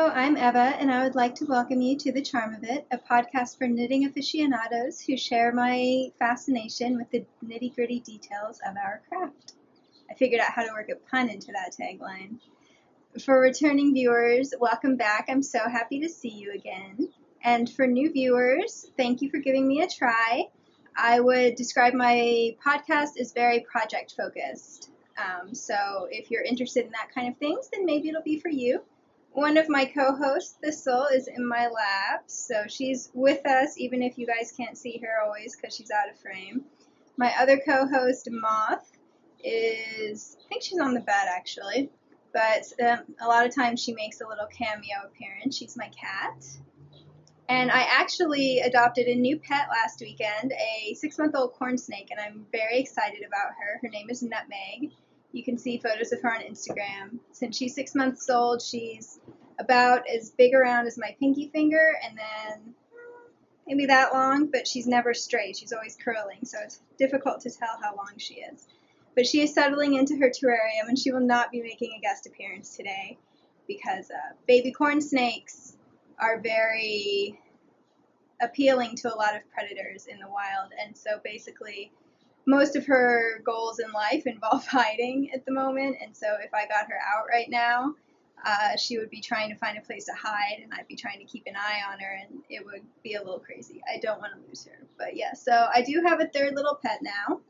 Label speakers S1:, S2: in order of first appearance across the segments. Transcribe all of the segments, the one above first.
S1: I'm Eva, and I would like to welcome you to The Charm of It, a podcast for knitting aficionados who share my fascination with the nitty-gritty details of our craft. I figured out how to work a pun into that tagline. For returning viewers, welcome back. I'm so happy to see you again. And for new viewers, thank you for giving me a try. I would describe my podcast as very project-focused. So if you're interested in that kind of things, then maybe it'll be for you. One of my co-hosts, Thistle, is in my lap, so she's with us even if you guys can't see her always because she's out of frame. My other co-host, Moth, I think she's on the bed actually, but a lot of times she makes a little cameo appearance. She's my cat. And I actually adopted a new pet last weekend, a 6-month-old corn snake, and I'm very excited about her. Her name is Nutmeg. You can see photos of her on Instagram. Since she's 6 months old, she's about as big around as my pinky finger, and then maybe that long, but she's never straight. She's always curling, so it's difficult to tell how long she is. But she is settling into her terrarium, and she will not be making a guest appearance today because baby corn snakes are very appealing to a lot of predators in the wild, and so basically most of her goals in life involve hiding at the moment, and so if I got her out right now, she would be trying to find a place to hide, and I'd be trying to keep an eye on her, and it would be a little crazy. I don't want to lose her. But yeah, so I do have a third little pet now.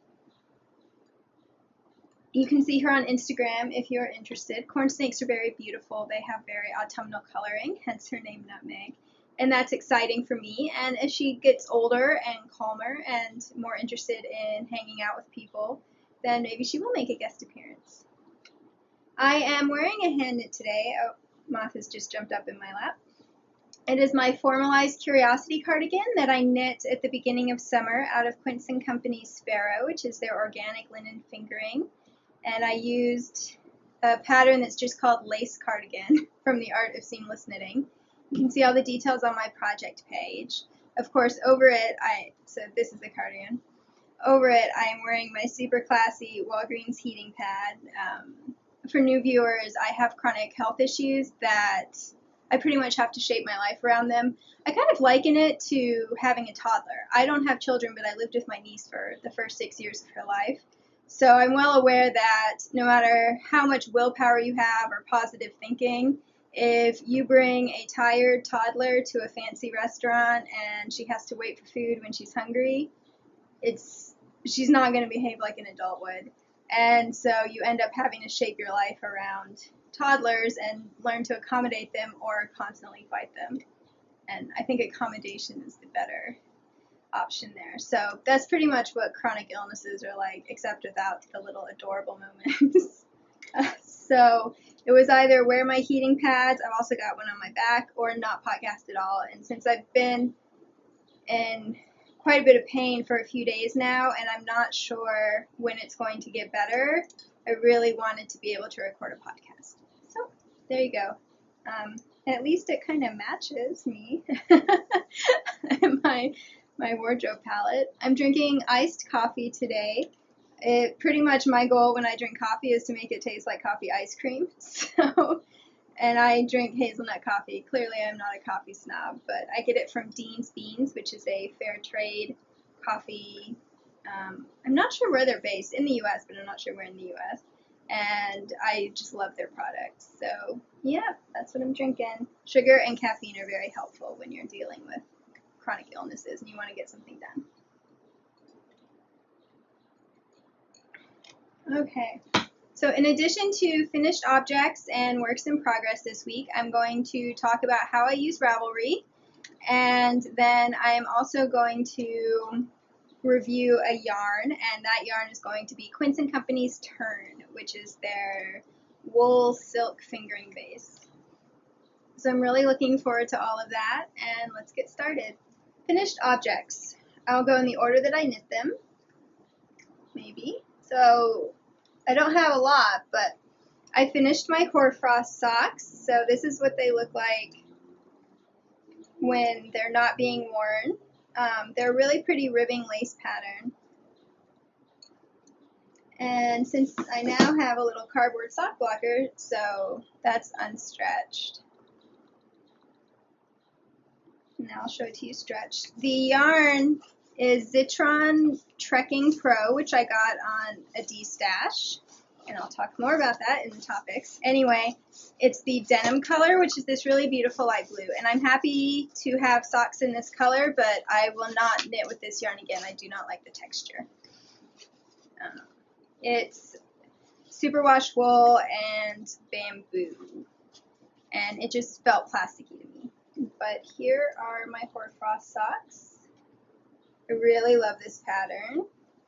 S1: You can see her on Instagram if you're interested. Corn snakes are very beautiful. They have very autumnal coloring, hence her name Nutmeg. And that's exciting for me. And as she gets older and calmer and more interested in hanging out with people, then maybe she will make a guest appearance. I am wearing a hand knit today. Oh, Moth has just jumped up in my lap. It is my Formalized Curiosity cardigan that I knit at the beginning of summer out of Quince & Company's Sparrow, which is their organic linen fingering. And I used a pattern that's just called Lace Cardigan from the Art of Seamless Knitting. You can see all the details on my project page. Of course, over it, so this is the cardigan. Over it, I am wearing my super classy Walgreens heating pad. For new viewers, I have chronic health issues that I pretty much have to shape my life around them. I kind of liken it to having a toddler. I don't have children, but I lived with my niece for the first 6 years of her life. So I'm well aware that no matter how much willpower you have or positive thinking, if you bring a tired toddler to a fancy restaurant and she has to wait for food when she's hungry, she's not going to behave like an adult would. And so you end up having to shape your life around toddlers and learn to accommodate them or constantly fight them. And I think accommodation is the better option there. So that's pretty much what chronic illnesses are like, except without the little adorable moments. So it was either wear my heating pads, I've also got one on my back, or not podcast at all. And since I've been in quite a bit of pain for a few days now, and I'm not sure when it's going to get better, I really wanted to be able to record a podcast. So there you go. At least it kind of matches me and my wardrobe palette. I'm drinking iced coffee today. Pretty much my goal when I drink coffee is to make it taste like coffee ice cream. And I drink hazelnut coffee. Clearly I'm not a coffee snob, but I get it from Dean's Beans, which is a fair trade coffee. I'm not sure where they're based, in the U.S., but I'm not sure where in the U.S. And I just love their products. So yeah, that's what I'm drinking. Sugar and caffeine are very helpful when you're dealing with chronic illnesses and you want to get something done. Okay, so in addition to finished objects and works in progress this week, I'm going to talk about how I use Ravelry, and then I am also going to review a yarn, and that yarn is going to be Quince & Company's Turn, which is their wool silk fingering base. So I'm really looking forward to all of that, and let's get started. Finished objects. I'll go in the order that I knit them, maybe. So I don't have a lot, but I finished my hoarfrost socks. So this is what they look like when they're not being worn. They're a really pretty ribbing lace pattern. And since I now have a little cardboard sock blocker, so that's unstretched. now I'll show it to you stretched. The yarn is Zitron Trekking Pro, which I got on a D-stash, and I'll talk more about that in the topics. Anyway, it's the denim color, which is this really beautiful light blue, and I'm happy to have socks in this color, but I will not knit with this yarn again. I do not like the texture. It's superwash wool and bamboo, and it just felt plasticky to me. But here are my hoarfrost socks. I really love this pattern.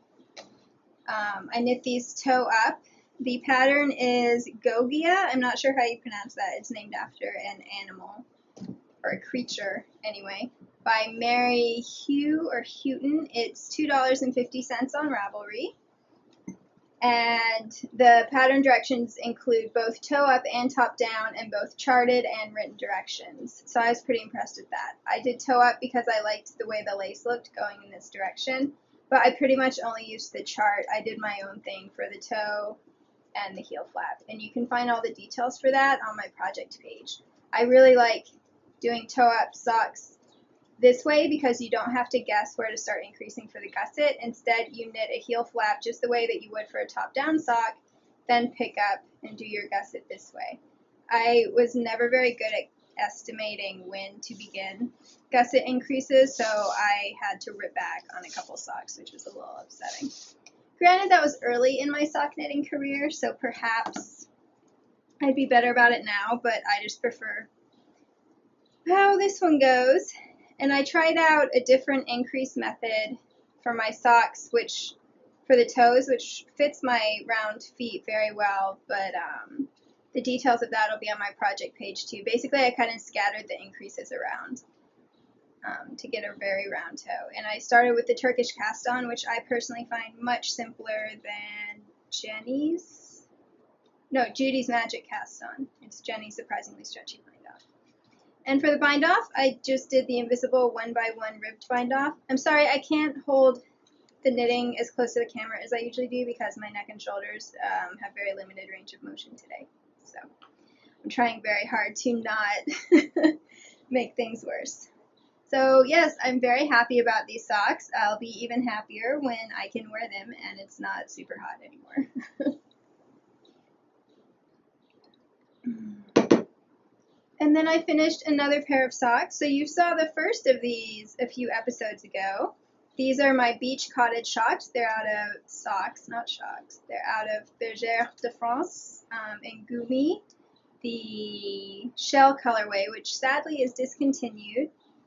S1: I knit these toe up. The pattern is Gogia. I'm not sure how you pronounce that. It's named after an animal or a creature anyway. By Mary Hugh or Houghton. It's $2.50 on Ravelry. And the pattern directions include both toe up and top down, and both charted and written directions. So I was pretty impressed with that. I did toe up because I liked the way the lace looked going in this direction, but I pretty much only used the chart. I did my own thing for the toe and the heel flap, and you can find all the details for that on my project page. I really like doing toe up socks this way because you don't have to guess where to start increasing for the gusset. Instead, you knit a heel flap just the way that you would for a top-down sock, then pick up and do your gusset this way. I was never very good at estimating when to begin gusset increases, so I had to rip back on a couple socks, which was a little upsetting. Granted, that was early in my sock knitting career, so perhaps I'd be better about it now, but I just prefer how this one goes. And I tried out a different increase method for my socks, which for the toes, which fits my round feet very well, but the details of that will be on my project page too. Basically, I kind of scattered the increases around to get a very round toe. And I started with the Turkish cast on, which I personally find much simpler than Judy's Magic cast on. It's Jenny's surprisingly stretchy bind off. And for the bind off, I just did the invisible 1x1 ribbed bind off. I'm sorry, I can't hold the knitting as close to the camera as I usually do because my neck and shoulders have very limited range of motion today. So I'm trying very hard to not make things worse. So yes, I'm very happy about these socks. I'll be even happier when I can wear them and it's not super hot anymore. And then I finished another pair of socks. So you saw the first of these a few episodes ago. These are my beach cottage socks. They're out of socks, not shocks. They're out of Bergère de France in Gumi, the shell colorway, which sadly is discontinued.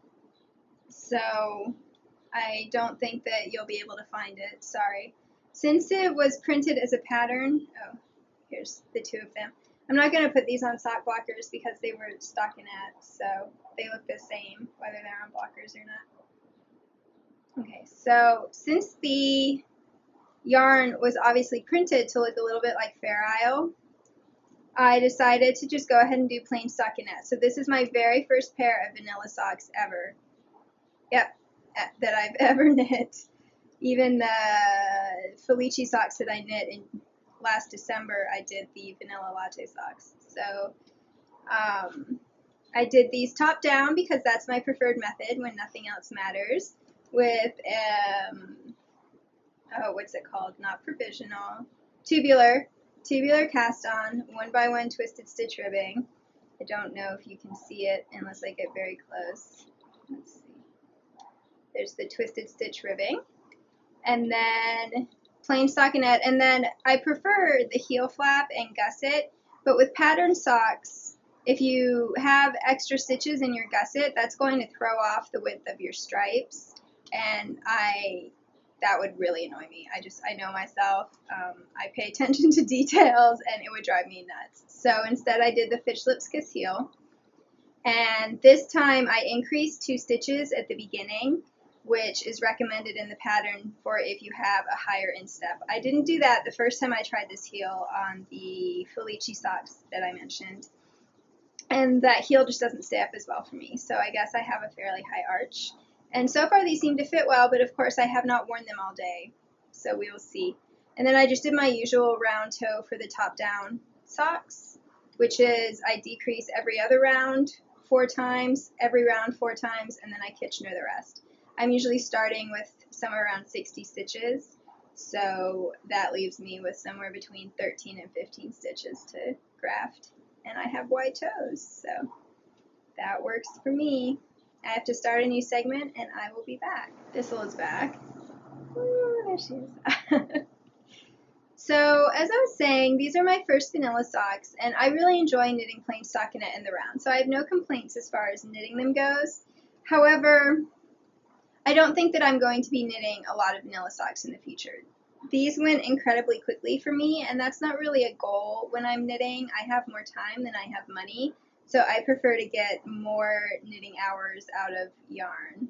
S1: So I don't think that you'll be able to find it. Sorry. Since it was printed as a pattern, oh, here's the two of them. I'm not going to put these on sock blockers because they were stockinette, so they look the same whether they're on blockers or not. Okay, so since the yarn was obviously printed to look a little bit like Fair Isle, I decided to just go ahead and do plain stockinette. So this is my very first pair of vanilla socks ever. Yep, that I've ever knit. Even the Felici socks that I knit in last December, I did the vanilla latte socks. So I did these top down because that's my preferred method when nothing else matters, with what's it called? Not provisional, tubular cast on 1x1 twisted stitch ribbing. I don't know if you can see it unless I get very close. Let's see. There's the twisted stitch ribbing, and then plain stockinette, and then I prefer the heel flap and gusset, but with pattern socks, if you have extra stitches in your gusset, that's going to throw off the width of your stripes, and that would really annoy me. I know myself, I pay attention to details, and it would drive me nuts. So instead I did the Fish Lips Kiss heel, and this time I increased 2 stitches at the beginning, which is recommended in the pattern for if you have a higher instep. I didn't do that the first time I tried this heel on the Felici socks that I mentioned, and that heel just doesn't stay up as well for me, so I guess I have a fairly high arch. And so far these seem to fit well, but of course I have not worn them all day, so we will see. And then I just did my usual round toe for the top down socks, which is I decrease every other round 4 times, every round 4 times, and then I Kitchener the rest. I'm usually starting with somewhere around 60 stitches, so that leaves me with somewhere between 13 and 15 stitches to graft, and I have white toes, so that works for me. I have to start a new segment, and I will be back. Thistle is back. Ooh, there she is. So, as I was saying, these are my first vanilla socks, and I really enjoy knitting plain stockinette in the round, so I have no complaints as far as knitting them goes. However, I don't think that I'm going to be knitting a lot of vanilla socks in the future. These went incredibly quickly for me, and that's not really a goal when I'm knitting. I have more time than I have money, so I prefer to get more knitting hours out of yarn.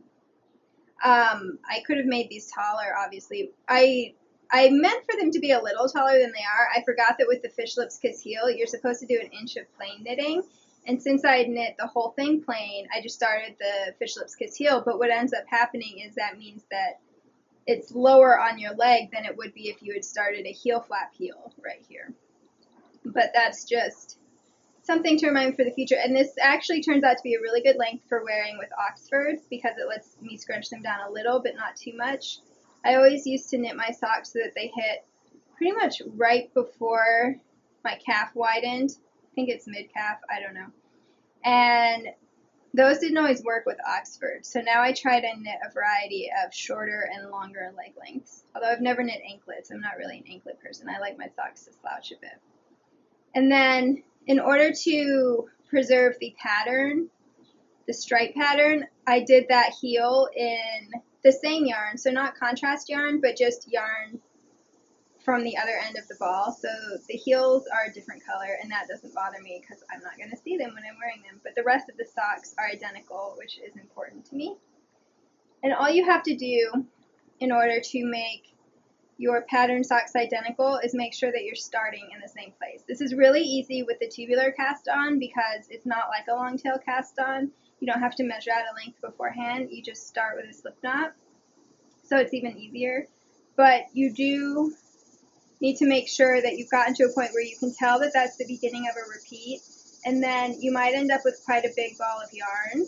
S1: I could have made these taller, obviously. I meant for them to be a little taller than they are. I forgot that with the fish lips kiss heel, you're supposed to do an inch of plain knitting. And since I had knit the whole thing plain, I just started the fish lips kiss heel. But what ends up happening is that means that it's lower on your leg than it would be if you had started a heel flap heel right here. But that's just something to remind for the future. And this actually turns out to be a really good length for wearing with Oxfords because it lets me scrunch them down a little, but not too much. I always used to knit my socks so that they hit pretty much right before my calf widened. I think it's mid-calf, I don't know. And those didn't always work with Oxford, so now I try to knit a variety of shorter and longer leg lengths. Although I've never knit anklets, I'm not really an anklet person. I like my socks to slouch a bit. And then, in order to preserve the pattern, the stripe pattern, I did that heel in the same yarn, so not contrast yarn, but just yarn from the other end of the ball. So the heels are a different color, and that doesn't bother me because I'm not going to see them when I'm wearing them. But the rest of the socks are identical, which is important to me. And all you have to do in order to make your pattern socks identical is make sure that you're starting in the same place. This is really easy with the tubular cast on because it's not like a long tail cast on. You don't have to measure out a length beforehand. You just start with a slip knot, so it's even easier. But you do need to make sure that you've gotten to a point where you can tell that that's the beginning of a repeat, and then you might end up with quite a big ball of yarn.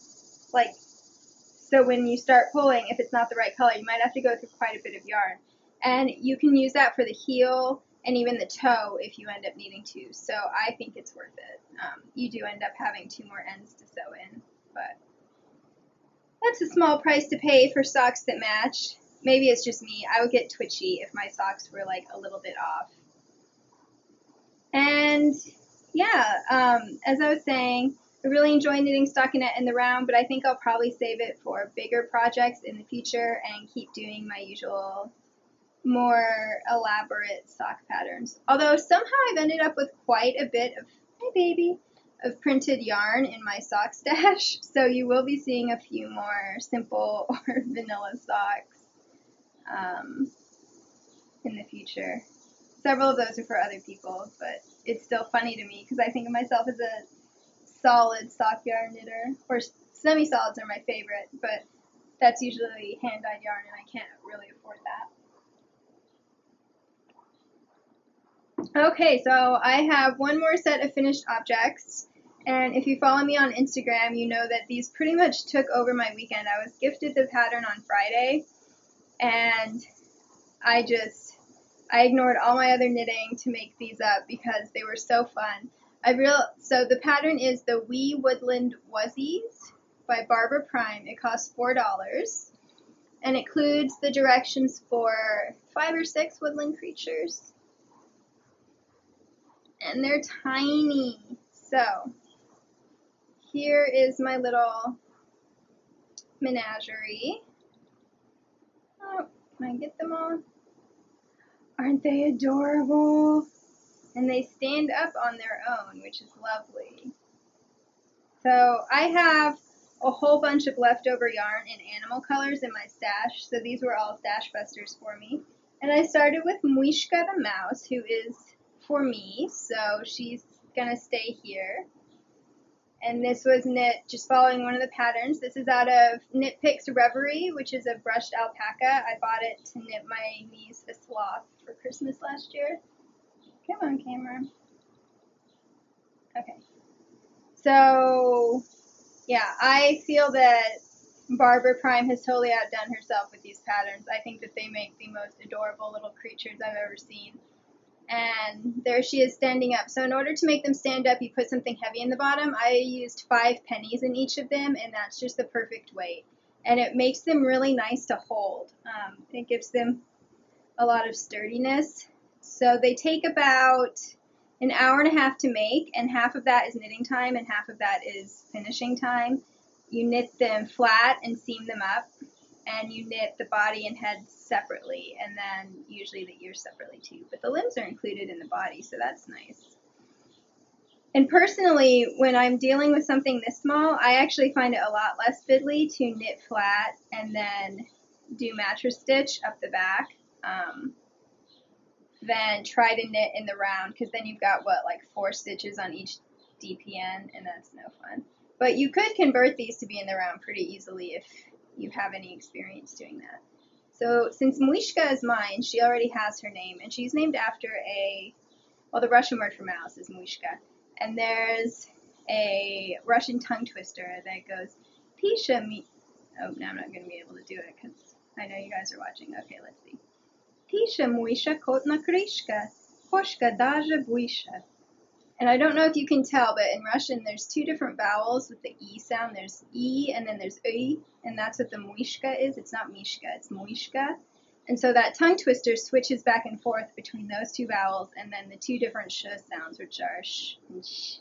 S1: So when you start pulling, if it's not the right color, you might have to go through quite a bit of yarn. And you can use that for the heel and even the toe if you end up needing to. So I think it's worth it. You do end up having 2 more ends to sew in, but that's a small price to pay for socks that match. Maybe it's just me. I would get twitchy if my socks were like a little bit off. And yeah, as I was saying, I really enjoy knitting stockinette in the round, but I think I'll probably save it for bigger projects in the future and keep doing my usual more elaborate sock patterns. Although somehow I've ended up with quite a bit of, hi baby, of printed yarn in my sock stash, so you will be seeing a few more simple or vanilla socks in the future. Several of those are for other people, but it's still funny to me because I think of myself as a solid sock yarn knitter, or semi-solids are my favorite, but that's usually hand-dyed yarn and I can't really afford that. Okay, so I have one more set of finished objects, and if you follow me on Instagram, you know that these pretty much took over my weekend. I was gifted the pattern on Friday, and I ignored all my other knitting to make these up because they were so fun. So the pattern is the Wee Woodland Wuzzies by Barbara Prime. It costs $4, and includes the directions for 5 or 6 woodland creatures. And they're tiny. So here is my little menagerie. Oh, can I get them all? Aren't they adorable? And they stand up on their own, which is lovely. So I have a whole bunch of leftover yarn in animal colors in my stash, so these were all stash busters for me. And I started with Muishka the mouse, who is for me, so she's gonna stay here. And this was knit just following one of the patterns. This is out of Knit Picks Ravelry, which is a brushed alpaca. I bought it to knit my niece a sloth for Christmas last year. Come on, camera. Okay. So Yeah, I feel that Barbara Prime has totally outdone herself with these patterns. I think that they make the most adorable little creatures I've ever seen. And there she is standing up. So in order to make them stand up, you put something heavy in the bottom. I used 5 pennies in each of them, and that's just the perfect weight. And it makes them really nice to hold. It gives them a lot of sturdiness. So they take about an hour and a half to make, and half of that is knitting time and half of that is finishing time. You knit them flat and seam them up, and you knit the body and head separately, and then usually the ears separately too. But the limbs are included in the body, so that's nice. And personally, when I'm dealing with something this small, I actually find it a lot less fiddly to knit flat and then do mattress stitch up the back than try to knit in the round, because then you've got, what, like 4 stitches on each DPN, and that's no fun. But you could convert these to be in the round pretty easily if you have any experience doing that. So since Muishka is mine, she already has her name, and she's named after the Russian word for mouse is Muishka. And there's a Russian tongue twister that goes, Pisha mi... Oh, now I'm not going to be able to do it because I know you guys are watching. Okay, let's see. Pisha Muisha kotna krishka, koshka daja buisha. And I don't know if you can tell, but in Russian there's 2 different vowels with the E sound. There's E and then there's I, and that's what the muishka is. It's not mishka, it's muishka. And so that tongue twister switches back and forth between those 2 vowels and then the 2 different sh sounds, which are sh and sh.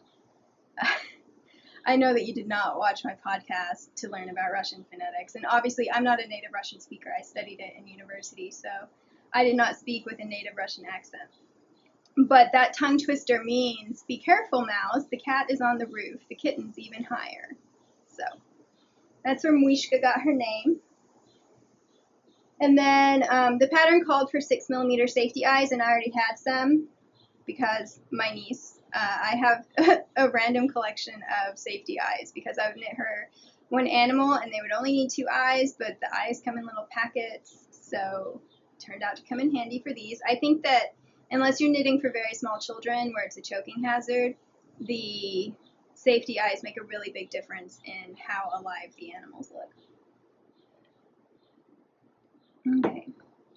S1: I know that you did not watch my podcast to learn about Russian phonetics, and obviously I'm not a native Russian speaker. I studied it in university, so I did not speak with a native Russian accent. But that tongue twister means, be careful, mouse, the cat is on the roof, the kitten's even higher. So that's where Muishka got her name. And then the pattern called for 6mm safety eyes, and I already had some because my niece, I have a random collection of safety eyes because I would knit her one animal and they would only need 2 eyes, but the eyes come in little packets, so it turned out to come in handy for these. I think that unless you're knitting for very small children where it's a choking hazard, the safety eyes make a really big difference in how alive the animals look. Okay.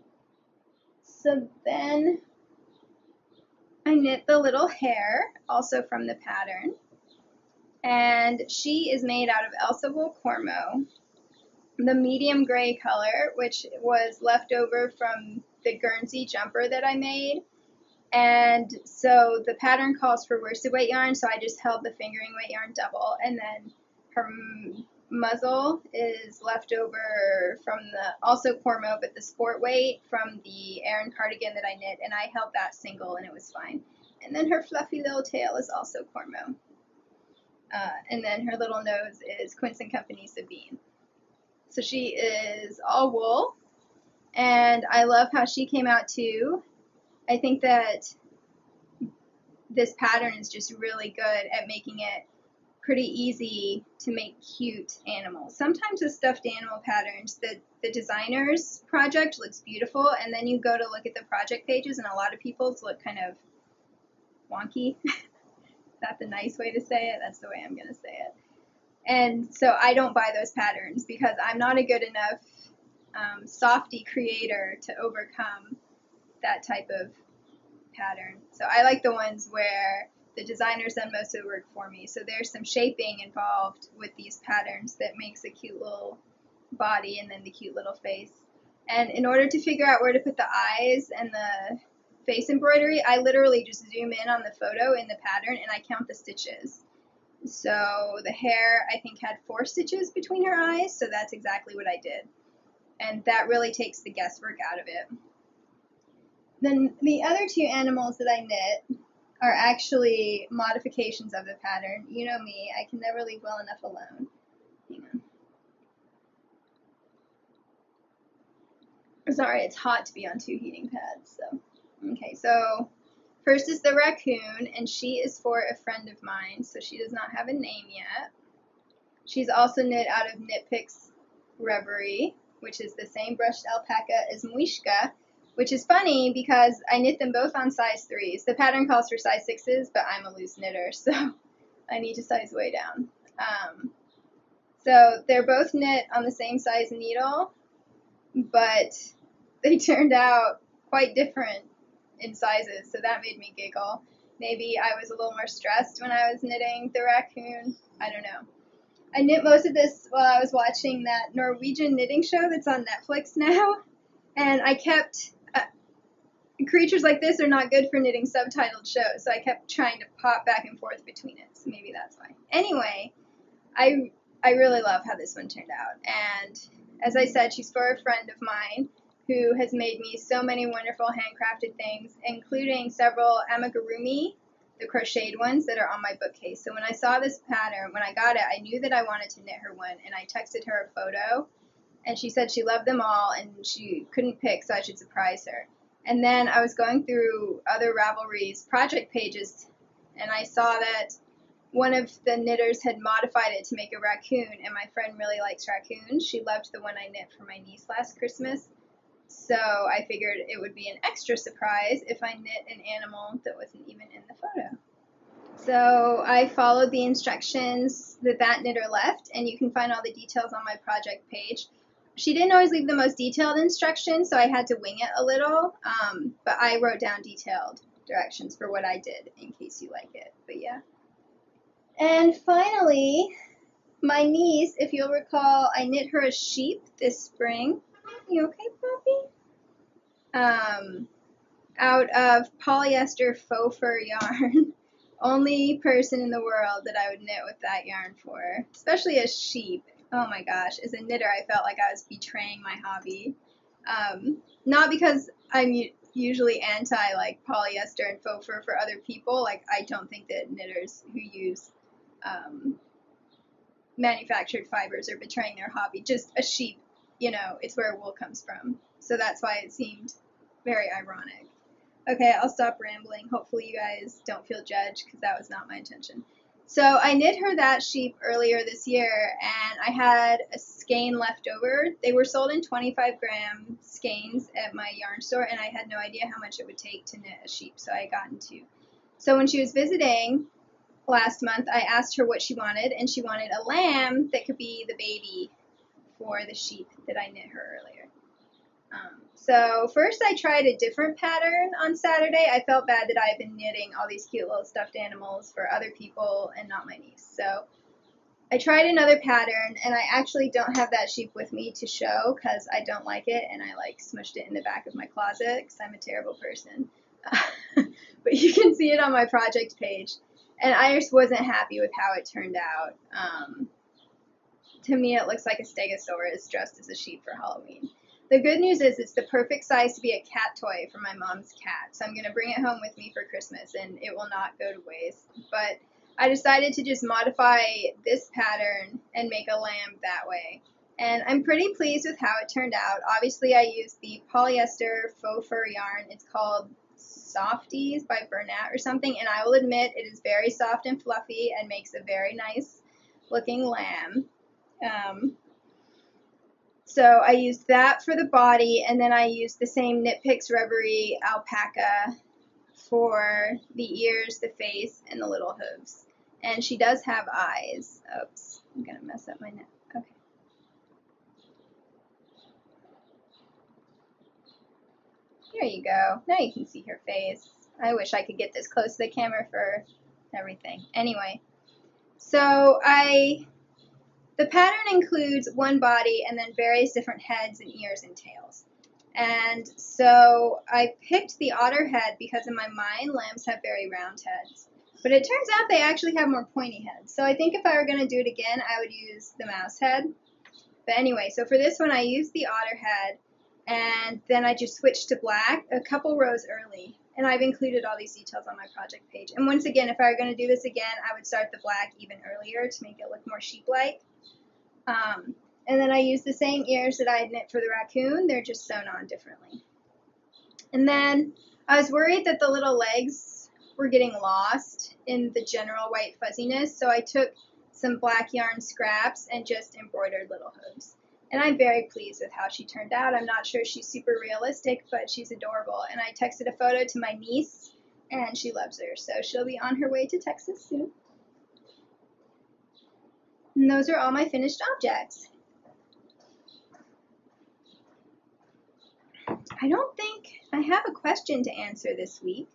S1: So then I knit the little hare, also from the pattern, and she is made out of Elsa wool Cormo, the medium gray color, which was left over from the Guernsey jumper that I made. And so the pattern calls for worsted weight yarn, so I just held the fingering weight yarn double, and then her muzzle is left over from the, also Cormo, but the sport weight from the Aran cardigan that I knit, and I held that single, and it was fine. And then her fluffy little tail is also Cormo. And then her little nose is Quince & Company Sabine. So she is all wool, and I love how she came out too. I think that this pattern is just really good at making it pretty easy to make cute animals. Sometimes with stuffed animal patterns, the designer's project looks beautiful, and then you go to look at the project pages, and a lot of people's look kind of wonky. That's a nice way to say it. That's the way I'm going to say it. And so I don't buy those patterns because I'm not a good enough softy creator to overcome that type of pattern. So I like the ones where the designer's done most of the work for me. So there's some shaping involved with these patterns that makes a cute little body and then the cute little face. And in order to figure out where to put the eyes and the face embroidery, I literally just zoom in on the photo in the pattern and I count the stitches. So the hare, I think, had 4 stitches between her eyes, so that's exactly what I did. And that really takes the guesswork out of it. Then the other 2 animals that I knit are actually modifications of the pattern. You know me, I can never leave well enough alone. Hang on. Sorry, it's hot to be on 2 heating pads. So, okay, so first is the raccoon, and she is for a friend of mine, so she does not have a name yet. She's also knit out of Knit Picks Ravelry, which is the same brushed alpaca as Muishka, which is funny because I knit them both on size 3s. The pattern calls for size 6s, but I'm a loose knitter, so I need to size way down. So they're both knit on the same size needle, but they turned out quite different in sizes, so that made me giggle. Maybe I was a little more stressed when I was knitting the raccoon. I don't know. I knit most of this while I was watching that Norwegian knitting show that's on Netflix now, and I kept creatures like this are not good for knitting subtitled shows, so I kept trying to pop back and forth between it, so maybe that's why. Anyway, I really love how this one turned out, and as I said, she's for a friend of mine who has made me so many wonderful handcrafted things, including several amigurumi, the crocheted ones that are on my bookcase. So when I saw this pattern, when I got it, I knew that I wanted to knit her one, and I texted her a photo, and she said she loved them all, and she couldn't pick, so I should surprise her. And then I was going through other Ravelry's project pages, and I saw that one of the knitters had modified it to make a raccoon, and my friend really likes raccoons. She loved the one I knit for my niece last Christmas. So I figured it would be an extra surprise if I knit an animal that wasn't even in the photo. So I followed the instructions that knitter left, and you can find all the details on my project page. She didn't always leave the most detailed instructions, so I had to wing it a little, but I wrote down detailed directions for what I did in case you like it, but yeah. And finally, my niece, if you'll recall, I knit her a sheep this spring. You okay, Poppy? Out of polyester faux fur yarn. Only person in the world that I would knit with that yarn for, especially a sheep. Oh my gosh, as a knitter, I felt like I was betraying my hobby. Not because I'm usually anti like polyester and faux fur for other people. Like I don't think that knitters who use manufactured fibers are betraying their hobby. Just a sheep, it's where wool comes from. So that's why it seemed very ironic. Okay, I'll stop rambling. Hopefully you guys don't feel judged because that was not my intention. So I knit her that sheep earlier this year, and I had a skein left over. They were sold in 25-gram skeins at my yarn store, and I had no idea how much it would take to knit a sheep, so I had gotten two. So when she was visiting last month, I asked her what she wanted, and she wanted a lamb that could be the baby for the sheep that I knit her earlier. So first I tried a different pattern on Saturday. I felt bad that I had been knitting all these cute little stuffed animals for other people and not my niece. So I tried another pattern, and I actually don't have that sheep with me to show because I don't like it, and I smushed it in the back of my closet because I'm a terrible person. But you can see it on my project page, and I just wasn't happy with how it turned out. To me, it looks like a stegosaurus dressed as a sheep for Halloween. The good news is it's the perfect size to be a cat toy for my mom's cat, so I'm going to bring it home with me for Christmas, and it will not go to waste. But I decided to just modify this pattern and make a lamb that way. And I'm pretty pleased with how it turned out. Obviously, I used the polyester faux fur yarn. It's called Softies by Bernat or something, and I will admit it is very soft and fluffy and makes a very nice looking lamb. So I used that for the body, and then I used the same Knit Picks Ravelry alpaca for the ears, the face, and the little hooves. And she does have eyes. Oops, I'm going to mess up my neck. Okay. There you go. Now you can see her face. I wish I could get this close to the camera for everything. Anyway, so the pattern includes one body and then various different heads and ears and tails. And so I picked the otter head because in my mind, lambs have very round heads. But it turns out they actually have more pointy heads. So I think if I were going to do it again, I would use the mouse head. But anyway, so for this one, I used the otter head, and then I just switched to black a couple rows early. And I've included all these details on my project page. And once again, if I were going to do this again, I would start the black even earlier to make it look more sheep-like. And then I used the same ears that I had knit for the raccoon. They're just sewn on differently. And then I was worried that the little legs were getting lost in the general white fuzziness, so I took some black yarn scraps and just embroidered little hooves. And I'm very pleased with how she turned out. I'm not sure she's super realistic, but she's adorable. And I texted a photo to my niece, and she loves her, so she'll be on her way to Texas soon. And those are all my finished objects. I don't think I have a question to answer this week.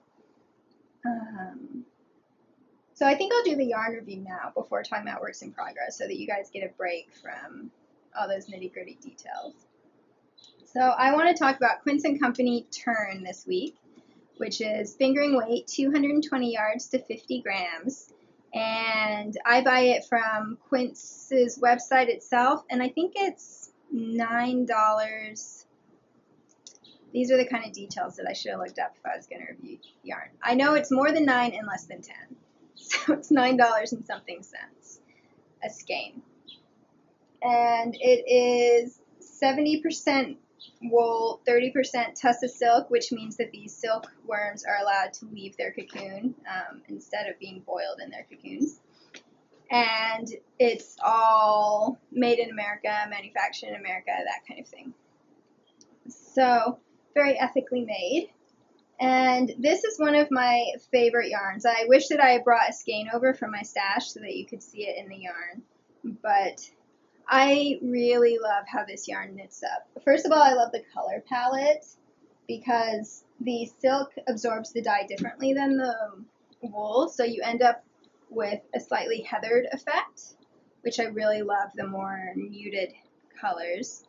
S1: So I think I'll do the yarn review now before talking about works in progress so that you guys get a break from all those nitty-gritty details. So I want to talk about Quince & Company Turn this week, which is fingering weight 220 yards to 50 grams. And I buy it from Quince's website itself, and I think it's $9. These are the kind of details that I should have looked up if I was going to review yarn. I know it's more than 9 and less than 10. So it's $9 and something cents a skein. And it is 70% wool, 30% tussa silk, which means that these silkworms are allowed to leave their cocoon instead of being boiled in their cocoons. And it's all made in America, manufactured in America, that kind of thing. So very ethically made. And this is one of my favorite yarns. I wish that I had brought a skein over from my stash so that you could see it in the yarn. But I really love how this yarn knits up. First of all, I love the color palette because the silk absorbs the dye differently than the wool. So you end up with a slightly heathered effect, which I really love, the more muted colors.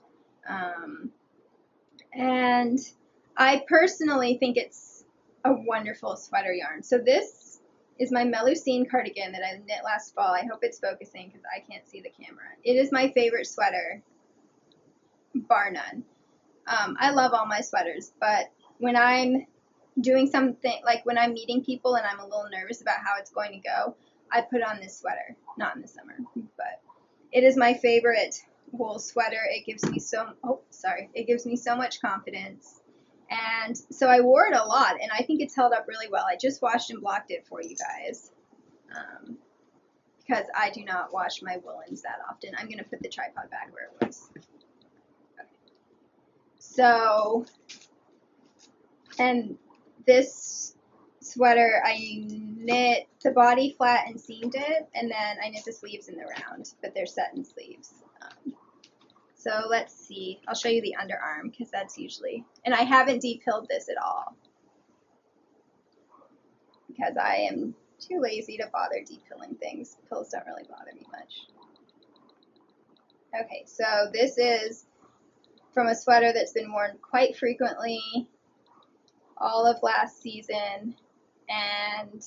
S1: And I personally think it's a wonderful sweater yarn. So this is my Melusine cardigan that I knit last fall. I hope it's focusing because I can't see the camera. It is my favorite sweater, bar none. I love all my sweaters, but when I'm doing something, like when I'm meeting people and I'm a little nervous about how it's going to go, I put on this sweater. Not in the summer, but it is my favorite wool sweater. It gives me it gives me so much confidence. And so I wore it a lot, and I think it's held up really well. I just washed and blocked it for you guys because I do not wash my woolens that often. I'm going to put the tripod back where it was. Okay. So, and this sweater, I knit the body flat and seamed it, and then I knit the sleeves in the round, but they're set in sleeves. So let's see, I'll show you the underarm because that's usually, and I haven't de-pilled this at all because I am too lazy to bother de-pilling things. Pills don't really bother me much. Okay, so this is from a sweater that's been worn quite frequently all of last season, and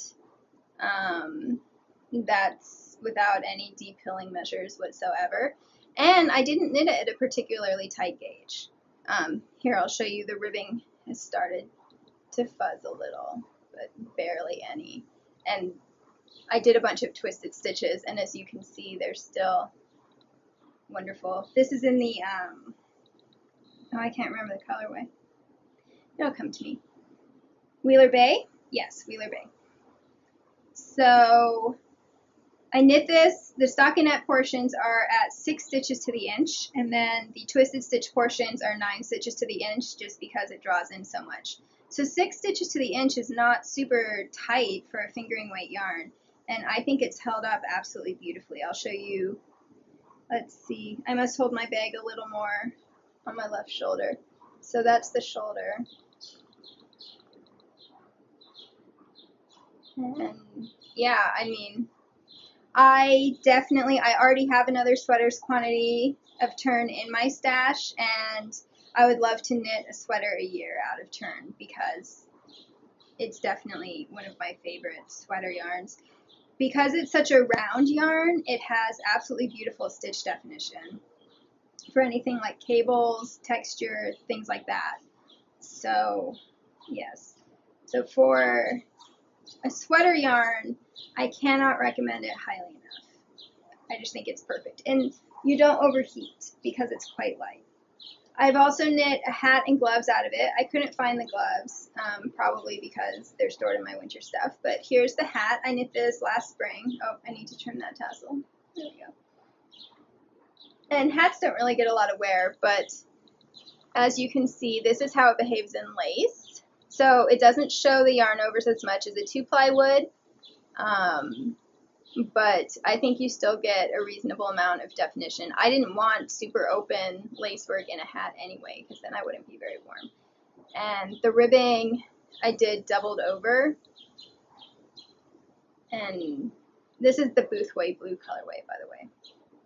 S1: that's without any de-pilling measures whatsoever. And I didn't knit it at a particularly tight gauge. Here, I'll show you the ribbing has started to fuzz a little, but barely any. And I did a bunch of twisted stitches, and as you can see, they're still wonderful. This is in the, I can't remember the colorway. It'll come to me. Wheeler Bay? Yes, Wheeler Bay. So I knit this. The stockinette portions are at 6 stitches to the inch, and then the twisted stitch portions are 9 stitches to the inch just because it draws in so much. So 6 stitches to the inch is not super tight for a fingering weight yarn, and I think it's held up absolutely beautifully. I'll show you. Let's see. I must hold my bag a little more on my left shoulder. So that's the shoulder. And yeah, I mean, I already have another sweater's quantity of Turn in my stash, and I would love to knit a sweater a year out of Turn because it's definitely one of my favorite sweater yarns. Because it's such a round yarn, it has absolutely beautiful stitch definition for anything like cables, texture, things like that. So, yes. So for a sweater yarn, I cannot recommend it highly enough. I just think it's perfect. And you don't overheat because it's quite light. I've also knit a hat and gloves out of it. I couldn't find the gloves, probably because they're stored in my winter stuff. But here's the hat. I knit this last spring. Oh, I need to trim that tassel. There we go. And hats don't really get a lot of wear, but as you can see, this is how it behaves in lace. So it doesn't show the yarn overs as much as a 2-ply would. but I think you still get a reasonable amount of definition. I didn't want super open lacework in a hat anyway, because then I wouldn't be very warm. And the ribbing I did doubled over, and this is the Boothway blue colorway, by the way.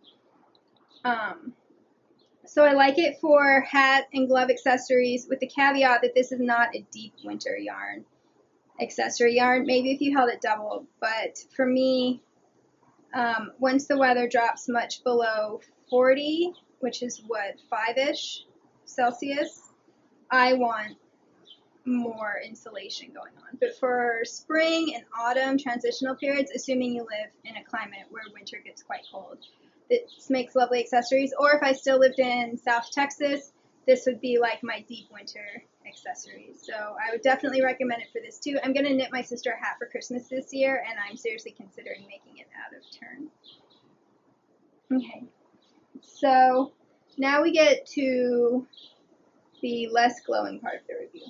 S1: So I like it for hat and glove accessories, with the caveat that this is not a deep winter yarn, accessory yarn. Maybe if you held it double, but for me, once the weather drops much below 40, which is what, 5-ish Celsius, I want more insulation going on. But for spring and autumn transitional periods, assuming you live in a climate where winter gets quite cold, this makes lovely accessories. Or if I still lived in South Texas, this would be like my deep winter accessories. So I would definitely recommend it for this too. I'm going to knit my sister a hat for Christmas this year, and I'm seriously considering making it out of turn. Okay, so now we get to the less glowing part of the review.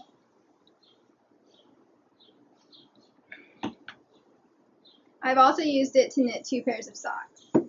S1: I've also used it to knit 2 pairs of socks.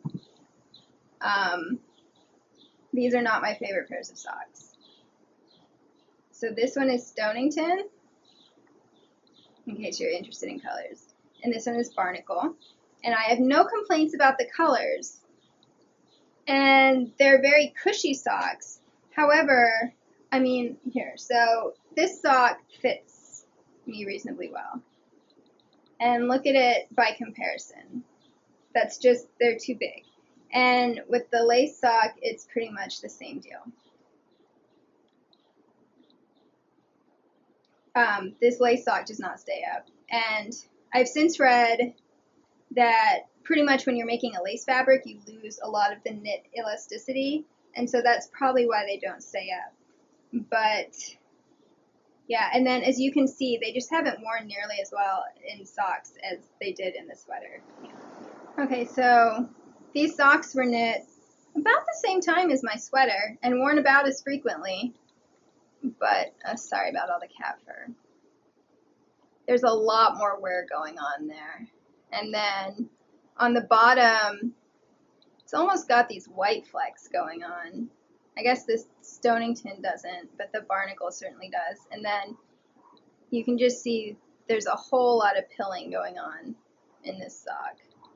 S1: These are not my favorite pairs of socks. So this one is Stonington, in case you're interested in colors. And this one is Barnacle. And I have no complaints about the colors. And they're very cushy socks. However, I mean, here, so this sock fits me reasonably well. And look at it by comparison. That's just, they're too big. And with the lace sock, it's pretty much the same deal. This lace sock does not stay up. And I've since read that pretty much when you're making a lace fabric, you lose a lot of the knit elasticity. And so that's probably why they don't stay up. But yeah, and then as you can see, they just haven't worn nearly as well in socks as they did in the sweater. Okay, so these socks were knit about the same time as my sweater and worn about as frequently, but sorry about all the cat fur. There's a lot more wear going on there. And then on the bottom, it's almost got these white flecks going on. I guess this Stonington doesn't, but the Barnacle certainly does. And then you can just see there's a whole lot of pilling going on in this sock.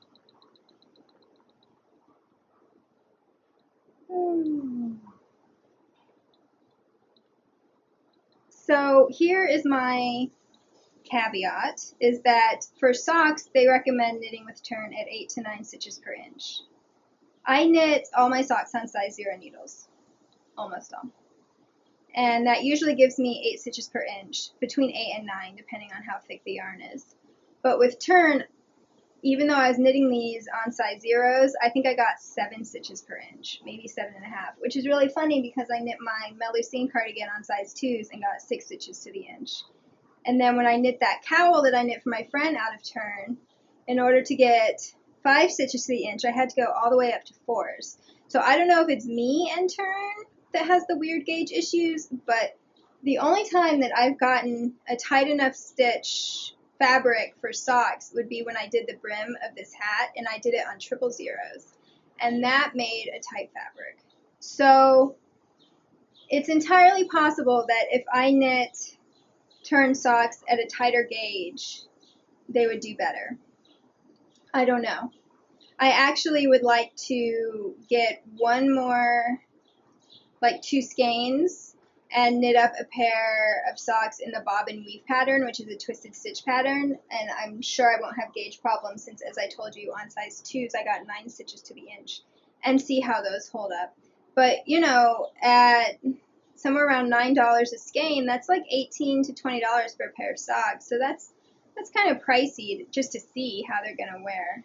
S1: So here is my caveat, is that for socks, they recommend knitting with turn at 8 to 9 stitches per inch. I knit all my socks on size 0 needles, almost all. And that usually gives me 8 stitches per inch, between 8 and 9, depending on how thick the yarn is. But with turn, even though I was knitting these on size 0s, I think I got 7 stitches per inch, maybe 7.5, which is really funny because I knit my Melusine cardigan on size 2s and got 6 stitches to the inch. And then when I knit that cowl that I knit for my friend out of turn, in order to get 5 stitches to the inch, I had to go all the way up to 4s. So I don't know if it's me and turn that has the weird gauge issues, but the only time that I've gotten a tight enough stitch fabric for socks would be when I did the brim of this hat, and I did it on 000s, and that made a tight fabric. So it's entirely possible that if I knit turn socks at a tighter gauge, they would do better. I don't know. I actually would like to get one more, like 2 skeins, and knit up a pair of socks in the bob and weave pattern, which is a twisted stitch pattern, and I'm sure I won't have gauge problems since, as I told you, on size 2s I got 9 stitches to the inch, and see how those hold up. But, you know, at somewhere around $9 a skein, that's like $18 to $20 for a pair of socks, so that's kind of pricey just to see how they're going to wear.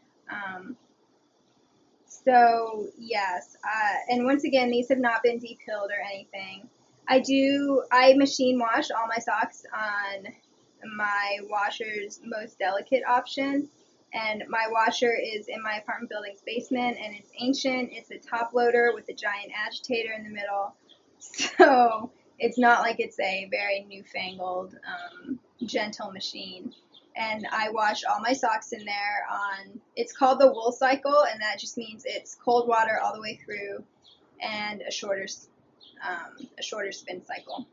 S1: So, yes, and once again, these have not been depilled or anything. I machine wash all my socks on my washer's most delicate option, and my washer is in my apartment building's basement, and it's ancient. It's a top loader with a giant agitator in the middle, so it's not like it's a very newfangled, gentle machine. And I wash all my socks in there it's called the wool cycle, and that just means it's cold water all the way through and a shorter spin cycle.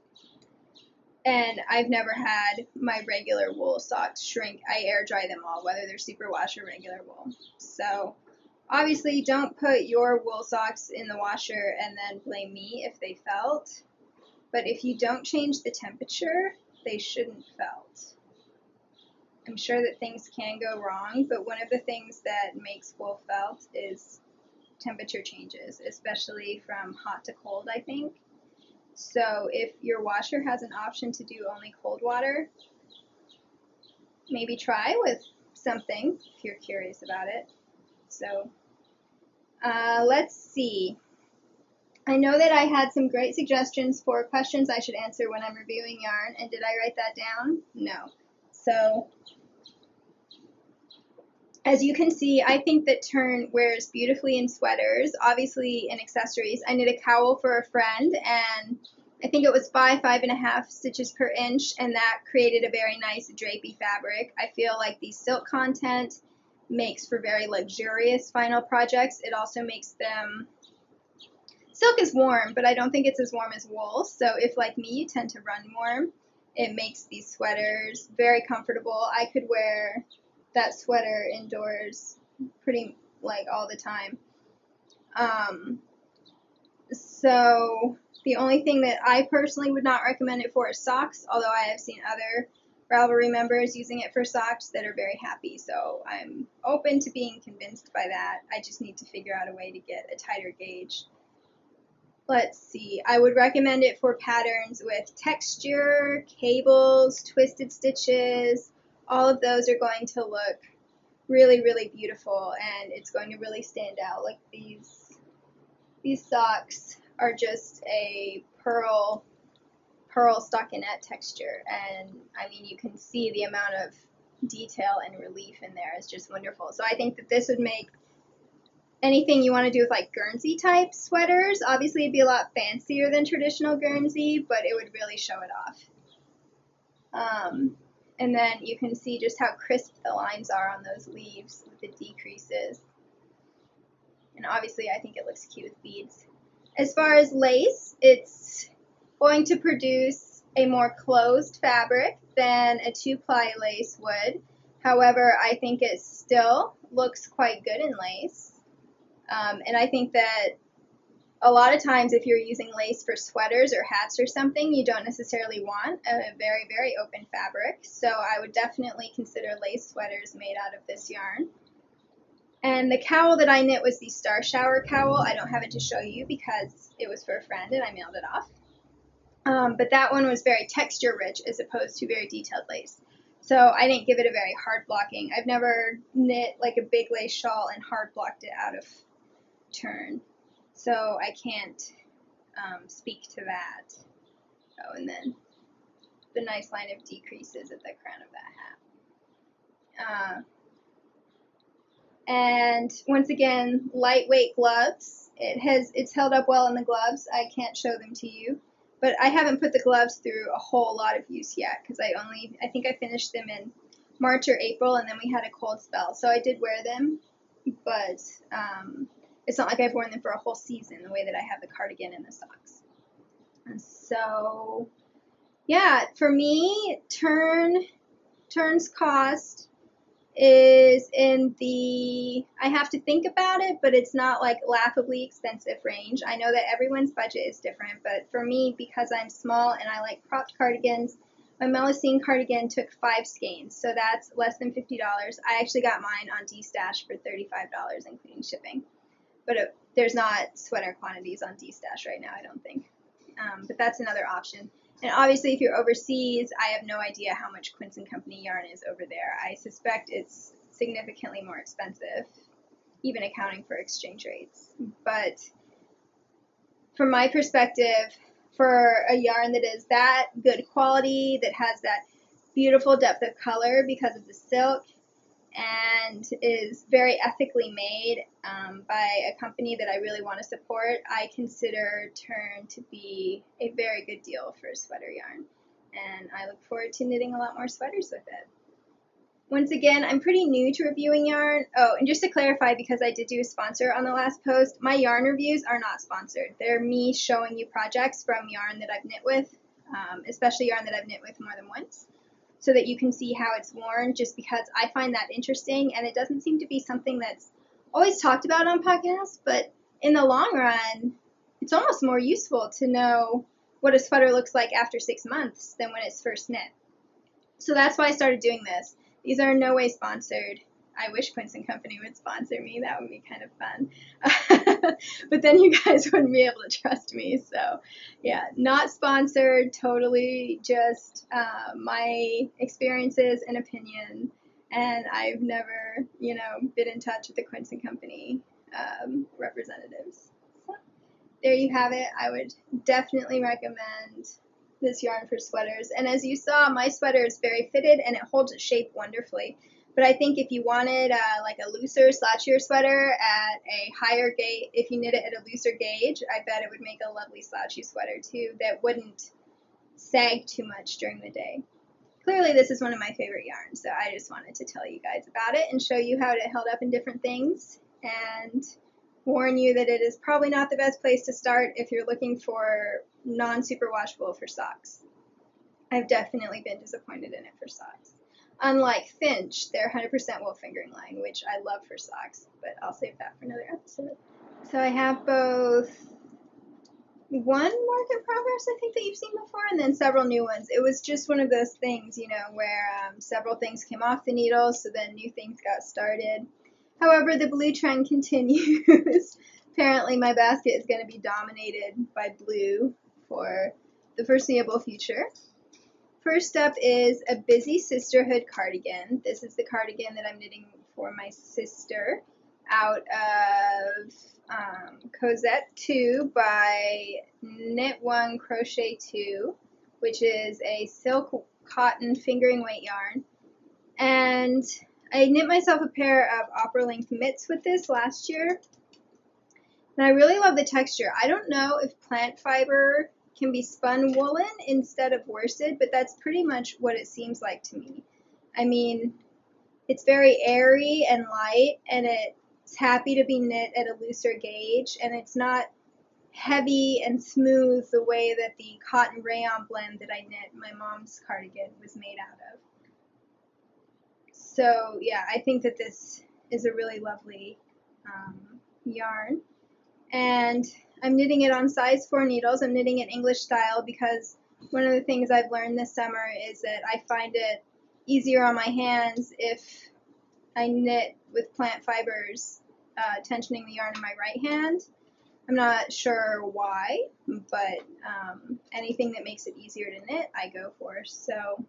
S1: And I've never had my regular wool socks shrink. I air dry them all, whether they're superwash or regular wool. So obviously don't put your wool socks in the washer and then blame me if they felt. But if you don't change the temperature, they shouldn't felt. I'm sure that things can go wrong, but one of the things that makes wool felt is temperature changes, especially from hot to cold, I think. So if your washer has an option to do only cold water, maybe try with something if you're curious about it. So let's see. I know that I had some great suggestions for questions I should answer when I'm reviewing yarn, and did I write that down? No. So as you can see, I think that Tern wears beautifully in sweaters, obviously in accessories. I knit a cowl for a friend, and I think it was 5.5 stitches per inch, and that created a very nice drapey fabric. I feel like the silk content makes for very luxurious final projects. It also makes them... Silk is warm, but I don't think it's as warm as wool, so if, like me, you tend to run warm, it makes these sweaters very comfortable. I could wear that sweater indoors pretty all the time. So the only thing that I personally would not recommend it for is socks, although I have seen other Ravelry members using it for socks that are very happy, so I'm open to being convinced by that. I just need to figure out a way to get a tighter gauge. Let's see, I would recommend it for patterns with texture, cables, twisted stitches. All of those are going to look really, really beautiful, and it's going to really stand out. Like these socks are just a pearl stockinette texture, and I mean, you can see the amount of detail and relief in there is just wonderful. So I think that this would make anything you want to do with like Guernsey type sweaters. Obviously it'd be a lot fancier than traditional Guernsey, but it would really show it off. And then you can see just how crisp the lines are on those leaves with the decreases. And obviously I think it looks cute with beads. As far as lace, it's going to produce a more closed fabric than a 2-ply lace would. However, I think it still looks quite good in lace. And I think that a lot of times if you're using lace for sweaters or hats or something, you don't necessarily want a very, very open fabric. So I would definitely consider lace sweaters made out of this yarn. And the cowl that I knit was the Star Shower cowl. I don't have it to show you because it was for a friend and I mailed it off. But that one was very texture rich as opposed to very detailed lace. So I didn't give it a very hard blocking. I've never knit like a big lace shawl and hard blocked it out of Tern. So I can't speak to that. Oh, and then the nice line of decreases at the crown of that hat. And once again, lightweight gloves. It's held up well in the gloves. I can't show them to you, but I haven't put the gloves through a whole lot of use yet because I think I finished them in March or April, and then we had a cold spell. So I did wear them, but it's not like I've worn them for a whole season the way that I have the cardigan and the socks. And so, yeah, for me, Tern's cost is in the, I have to think about it, but it's not like laughably expensive range. I know that everyone's budget is different, but for me, because I'm small and I like cropped cardigans, my Melusine cardigan took 5 skeins, so that's less than $50. I actually got mine on D-Stash for $35, including shipping. But there's not sweater quantities on D-Stash right now, I don't think. But that's another option. And obviously, if you're overseas, I have no idea how much Quince & Company yarn is over there. I suspect it's significantly more expensive, even accounting for exchange rates. But from my perspective, for a yarn that is that good quality, that has that beautiful depth of color because of the silk, and is very ethically made by a company that I really want to support, I consider Tern to be a very good deal for a sweater yarn. And I look forward to knitting a lot more sweaters with it. Once again, I'm pretty new to reviewing yarn. Oh, and just to clarify, because I did do a sponsor on the last post, my yarn reviews are not sponsored. They're me showing you projects from yarn that I've knit with, especially yarn that I've knit with more than once, so that you can see how it's worn, just because I find that interesting, and it doesn't seem to be something that's always talked about on podcasts, but in the long run, it's almost more useful to know what a sweater looks like after 6 months than when it's first knit. So that's why I started doing this. These are in no way sponsored. I wish Quince & Company would sponsor me. That would be kind of fun. But then you guys wouldn't be able to trust me. So, yeah, not sponsored, totally just my experiences and opinion. And I've never, been in touch with the Quince & Company representatives. So, there you have it. I would definitely recommend this yarn for sweaters. And as you saw, my sweater is very fitted and it holds its shape wonderfully. But I think if you wanted like a looser, slouchier sweater at a higher gauge, if you knit it at a looser gauge, I bet it would make a lovely slouchy sweater too that wouldn't sag too much during the day. Clearly this is one of my favorite yarns, so I just wanted to tell you guys about it and show you how it held up in different things, and warn you that it is probably not the best place to start if you're looking for non-superwashable for socks. I've definitely been disappointed in it for socks. Unlike Finch, their 100% wool fingering line, which I love for socks, but I'll save that for another episode. So I have both one work in progress, I think, that you've seen before, and then several new ones. It was just one of those things, where several things came off the needles, so then new things got started. However, the blue trend continues. Apparently my basket is going to be dominated by blue for the foreseeable future. First up is a Busy Sisterhood cardigan. This is the cardigan that I'm knitting for my sister out of Cosette 2 by Knit 1 Crochet 2, which is a silk cotton fingering weight yarn. And I knit myself a pair of opera length mitts with this last year. And I really love the texture. I don't know if plant fiber can be spun woolen instead of worsted, but that's pretty much what it seems like to me. I mean, it's very airy and light, and it's happy to be knit at a looser gauge, and it's not heavy and smooth the way that the cotton rayon blend that I knit my mom's cardigan was made out of. So yeah, I think that this is a really lovely yarn. And I'm knitting it on size 4 needles. I'm knitting it English style because one of the things I've learned this summer is that I find it easier on my hands if I knit with plant fibers, tensioning the yarn in my right hand. I'm not sure why, but anything that makes it easier to knit, I go for. So,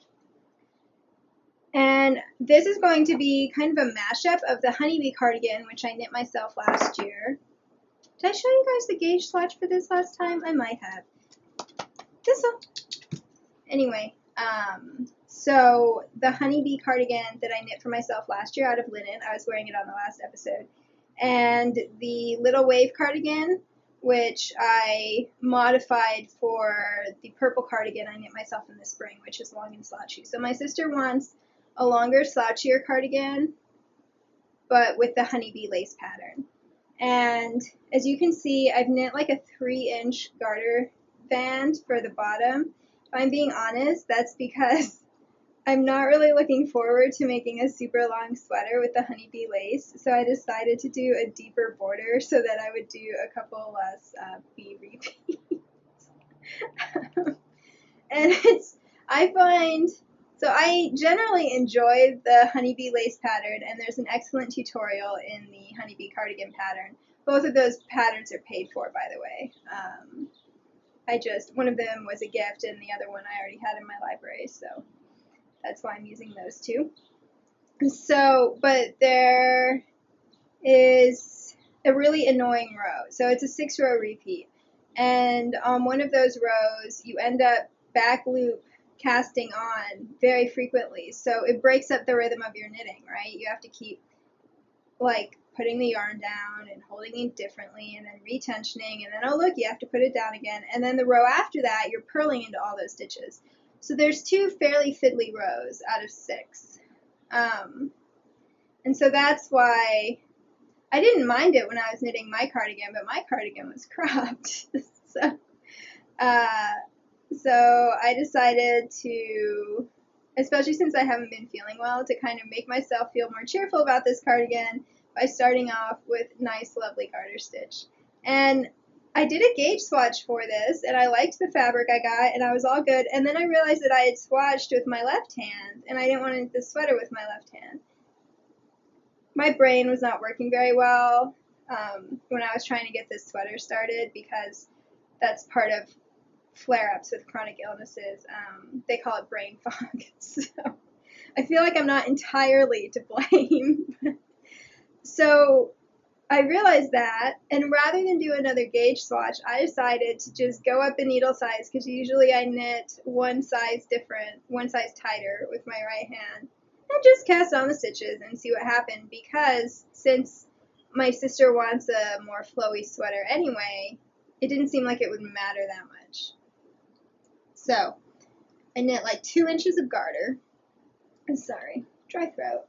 S1: and this is going to be kind of a mashup of the honeybee cardigan, which I knit myself last year. Did I show you guys the gauge swatch for this last time? I might have. This one. Anyway, so the honeybee cardigan that I knit for myself last year out of linen, I was wearing it on the last episode, and the little wave cardigan, which I modified for the purple cardigan I knit myself in the spring, which is long and slouchy. So my sister wants a longer, slouchier cardigan, but with the honeybee lace pattern. And as you can see, I've knit like a 3-inch garter band for the bottom. If I'm being honest, that's because I'm not really looking forward to making a super long sweater with the honeybee lace, so I decided to do a deeper border so that I would do a couple less bee repeats. And I generally enjoy the honeybee lace pattern, and there's an excellent tutorial in the honeybee cardigan pattern. Both of those patterns are paid for, by the way. One of them was a gift, and the other one I already had in my library, so that's why I'm using those two. So, but there is a really annoying row. So it's a 6-row repeat, and on one of those rows, you end up back loop casting on very frequently, so it breaks up the rhythm of your knitting, right? You have to keep like putting the yarn down and holding it differently and then retensioning, and then oh look, you have to put it down again, and then the row after that you're purling into all those stitches. So there's 2 fairly fiddly rows out of 6. And so that's why I didn't mind it when I was knitting my cardigan, but my cardigan was cropped. so, uh, so I decided to, especially since I haven't been feeling well, to kind of make myself feel more cheerful about this cardigan by starting off with nice, lovely garter stitch. And I did a gauge swatch for this, and I liked the fabric I got, and I was all good. And then I realized that I had swatched with my left hand, and I didn't want to knit the sweater with my left hand. My brain was not working very well when I was trying to get this sweater started, because that's part of flare-ups with chronic illnesses. They call it brain fog. So I feel like I'm not entirely to blame. So I realized that, and rather than do another gauge swatch, I decided to just go up in needle size, because usually I knit one size different, one size tighter with my right hand, and just cast on the stitches and see what happened, because since my sister wants a more flowy sweater anyway, it didn't seem like it would matter that much. So I knit like 2 inches of garter. I'm sorry, dry throat.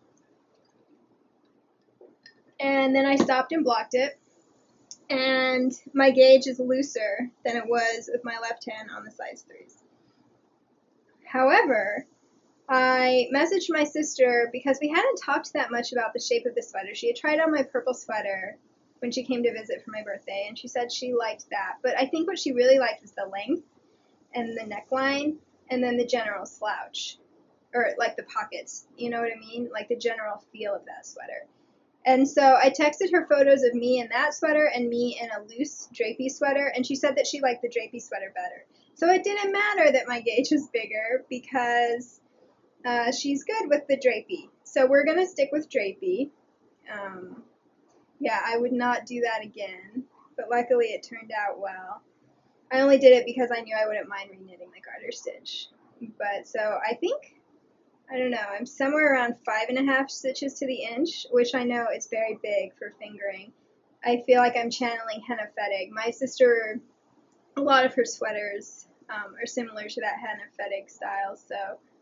S1: And then I stopped and blocked it, and my gauge is looser than it was with my left hand on the size 3s. However, I messaged my sister because we hadn't talked that much about the shape of the sweater. She had tried on my purple sweater when she came to visit for my birthday, and she said she liked that. But I think what she really liked was the length and the neckline and then the general slouch, or like the pockets, you know what I mean? Like the general feel of that sweater. And so I texted her photos of me in that sweater and me in a loose drapey sweater, and she said that she liked the drapey sweater better. So it didn't matter that my gauge was bigger, because she's good with the drapey. So we're going to stick with drapey. Yeah, I would not do that again, but luckily it turned out well. I only did it because I knew I wouldn't mind reknitting the garter stitch. But so I think, I don't know, I'm somewhere around 5.5 stitches to the inch, which I know is very big for fingering. I feel like I'm channeling henna fettig. My sister, a lot of her sweaters are similar to that henna fettig style, so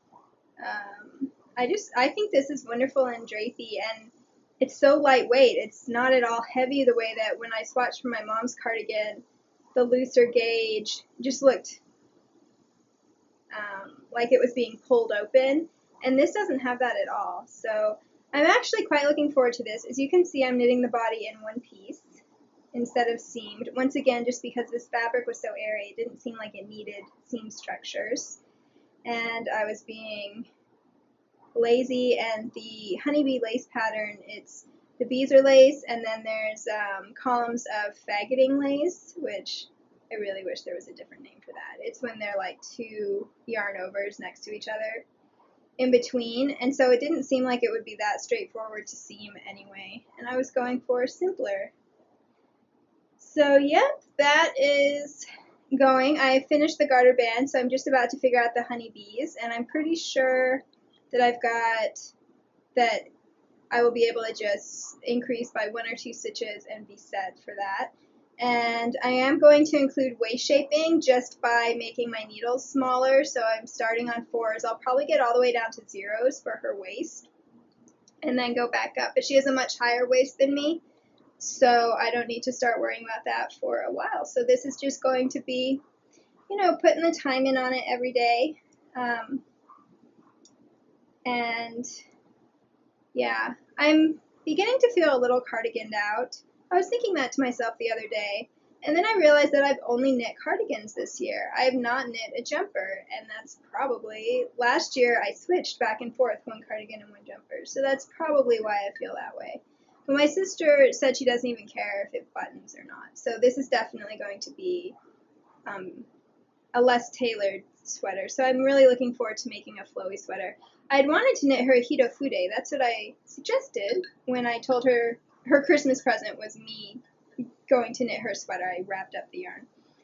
S1: I think this is wonderful and drapey, and it's so lightweight. It's not at all heavy the way that when I swatched for my mom's cardigan, the looser gauge just looked like it was being pulled open, and this doesn't have that at all. So I'm actually quite looking forward to this. As you can see, I'm knitting the body in one piece instead of seamed. Once again, just because this fabric was so airy, it didn't seem like it needed seam structures. And I was being lazy, and the honeybee lace pattern, the bees are lace, and then there's columns of faggoting lace, which I really wish there was a different name for that. It's when they're like 2 yarn overs next to each other in between, and so it didn't seem like it would be that straightforward to seam anyway, and I was going for simpler. So yep, that is going. I finished the garter band, so I'm just about to figure out the honeybees, and I'm pretty sure that that I will be able to just increase by 1 or 2 stitches and be set for that. And I am going to include waist shaping just by making my needles smaller, so I'm starting on 4s. I'll probably get all the way down to 0s for her waist and then go back up. But she has a much higher waist than me, so I don't need to start worrying about that for a while. So this is just going to be, putting the time in on it every day. And yeah, I'm beginning to feel a little cardiganed out. I was thinking that to myself the other day, and then I realized that I've only knit cardigans this year. I have not knit a jumper, and that's probably, last year I switched back and forth, 1 cardigan and 1 jumper, so that's probably why I feel that way. But my sister said she doesn't even care if it buttons or not, so this is definitely going to be a less tailored sweater, so I'm really looking forward to making a flowy sweater. I'd wanted to knit her a Hito Fude. That's what I suggested when I told her her Christmas present was me going to knit her sweater. I wrapped up the yarn.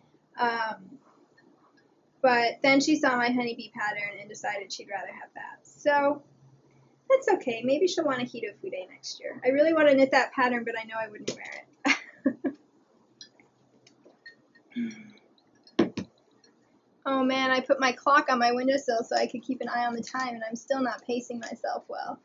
S1: But then she saw my honeybee pattern and decided she'd rather have that. So that's okay. Maybe she'll want a Hito Fude next year. I really want to knit that pattern, but I know I wouldn't wear it. Oh man, I put my clock on my windowsill so I could keep an eye on the time, and I'm still not pacing myself well.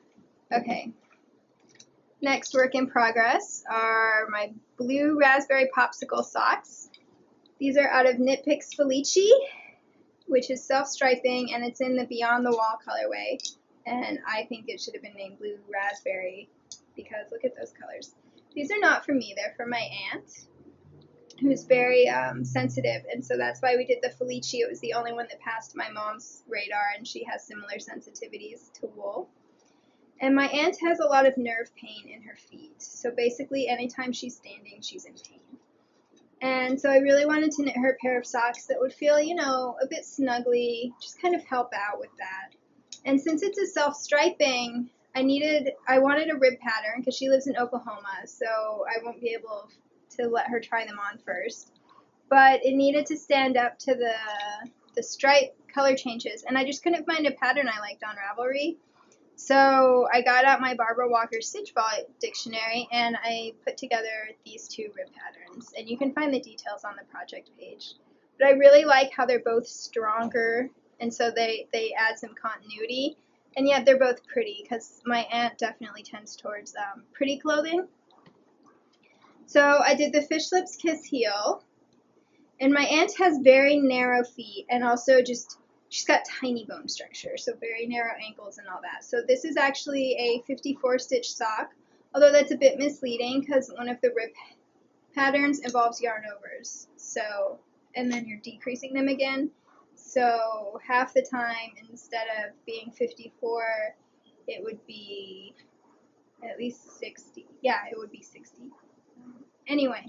S1: Okay. Next work in progress are my blue raspberry popsicle socks. These are out of Knit Picks Felici, which is self-striping, and it's in the Beyond the Wall colorway. And I think it should have been named Blue Raspberry because look at those colors. These are not for me, they're for my aunt, who's very sensitive, and so that's why we did the Felici. It was the only one that passed my mom's radar, and she has similar sensitivities to wool. And my aunt has a lot of nerve pain in her feet, so basically anytime she's standing, she's in pain. And so I really wanted to knit her a pair of socks that would feel, you know, a bit snuggly, just kind of help out with that. And since it's a self-striping, I wanted a rib pattern because she lives in Oklahoma, so I won't be able to let her try them on first. But it needed to stand up to the stripe color changes, and I just couldn't find a pattern I liked on Ravelry. So I got out my Barbara Walker Stitch Ball dictionary and I put together these two rib patterns. And you can find the details on the project page. But I really like how they're both stronger, and so they add some continuity. And yet they're both pretty because my aunt definitely tends towards pretty clothing. So I did the Fish Lips Kiss heel. And my aunt has very narrow feet and also she's got tiny bone structure, so very narrow ankles and all that. So this is actually a 54 stitch sock, although that's a bit misleading because one of the rib patterns involves yarn overs. So, and then you're decreasing them again. So half the time, instead of being 54, it would be at least 60. Yeah, it would be 60. Anyway,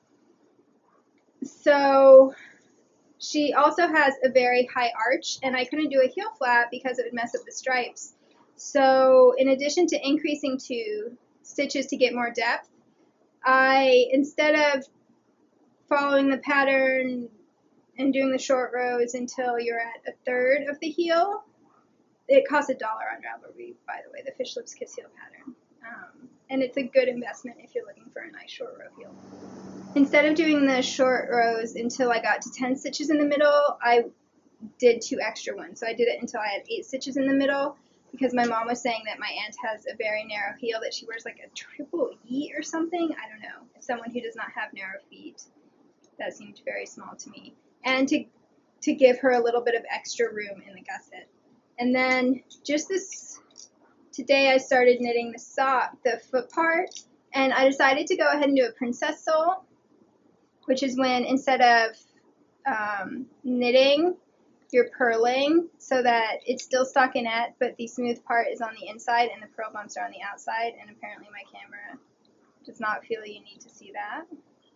S1: so she also has a very high arch, and I couldn't do a heel flap because it would mess up the stripes. So in addition to increasing 2 stitches to get more depth, instead of following the pattern and doing the short rows until you're at a third of the heel, it costs $1 on Ravelry, by the way, the Fish Lips Kiss heel pattern. And it's a good investment if you're looking for a nice short row heel. Instead of doing the short rows until I got to 10 stitches in the middle, I did 2 extra ones. So I did it until I had 8 stitches in the middle because my mom was saying that my aunt has a very narrow heel, that she wears like a triple E or something. I don't know. As someone who does not have narrow feet, that seemed very small to me. And to give her a little bit of extra room in the gusset. And then just today I started knitting the foot part, and I decided to go ahead and do a princess sole, which is when instead of knitting, you're purling so that it's still stockinette, but the smooth part is on the inside and the purl bumps are on the outside, and apparently my camera does not feel you need to see that.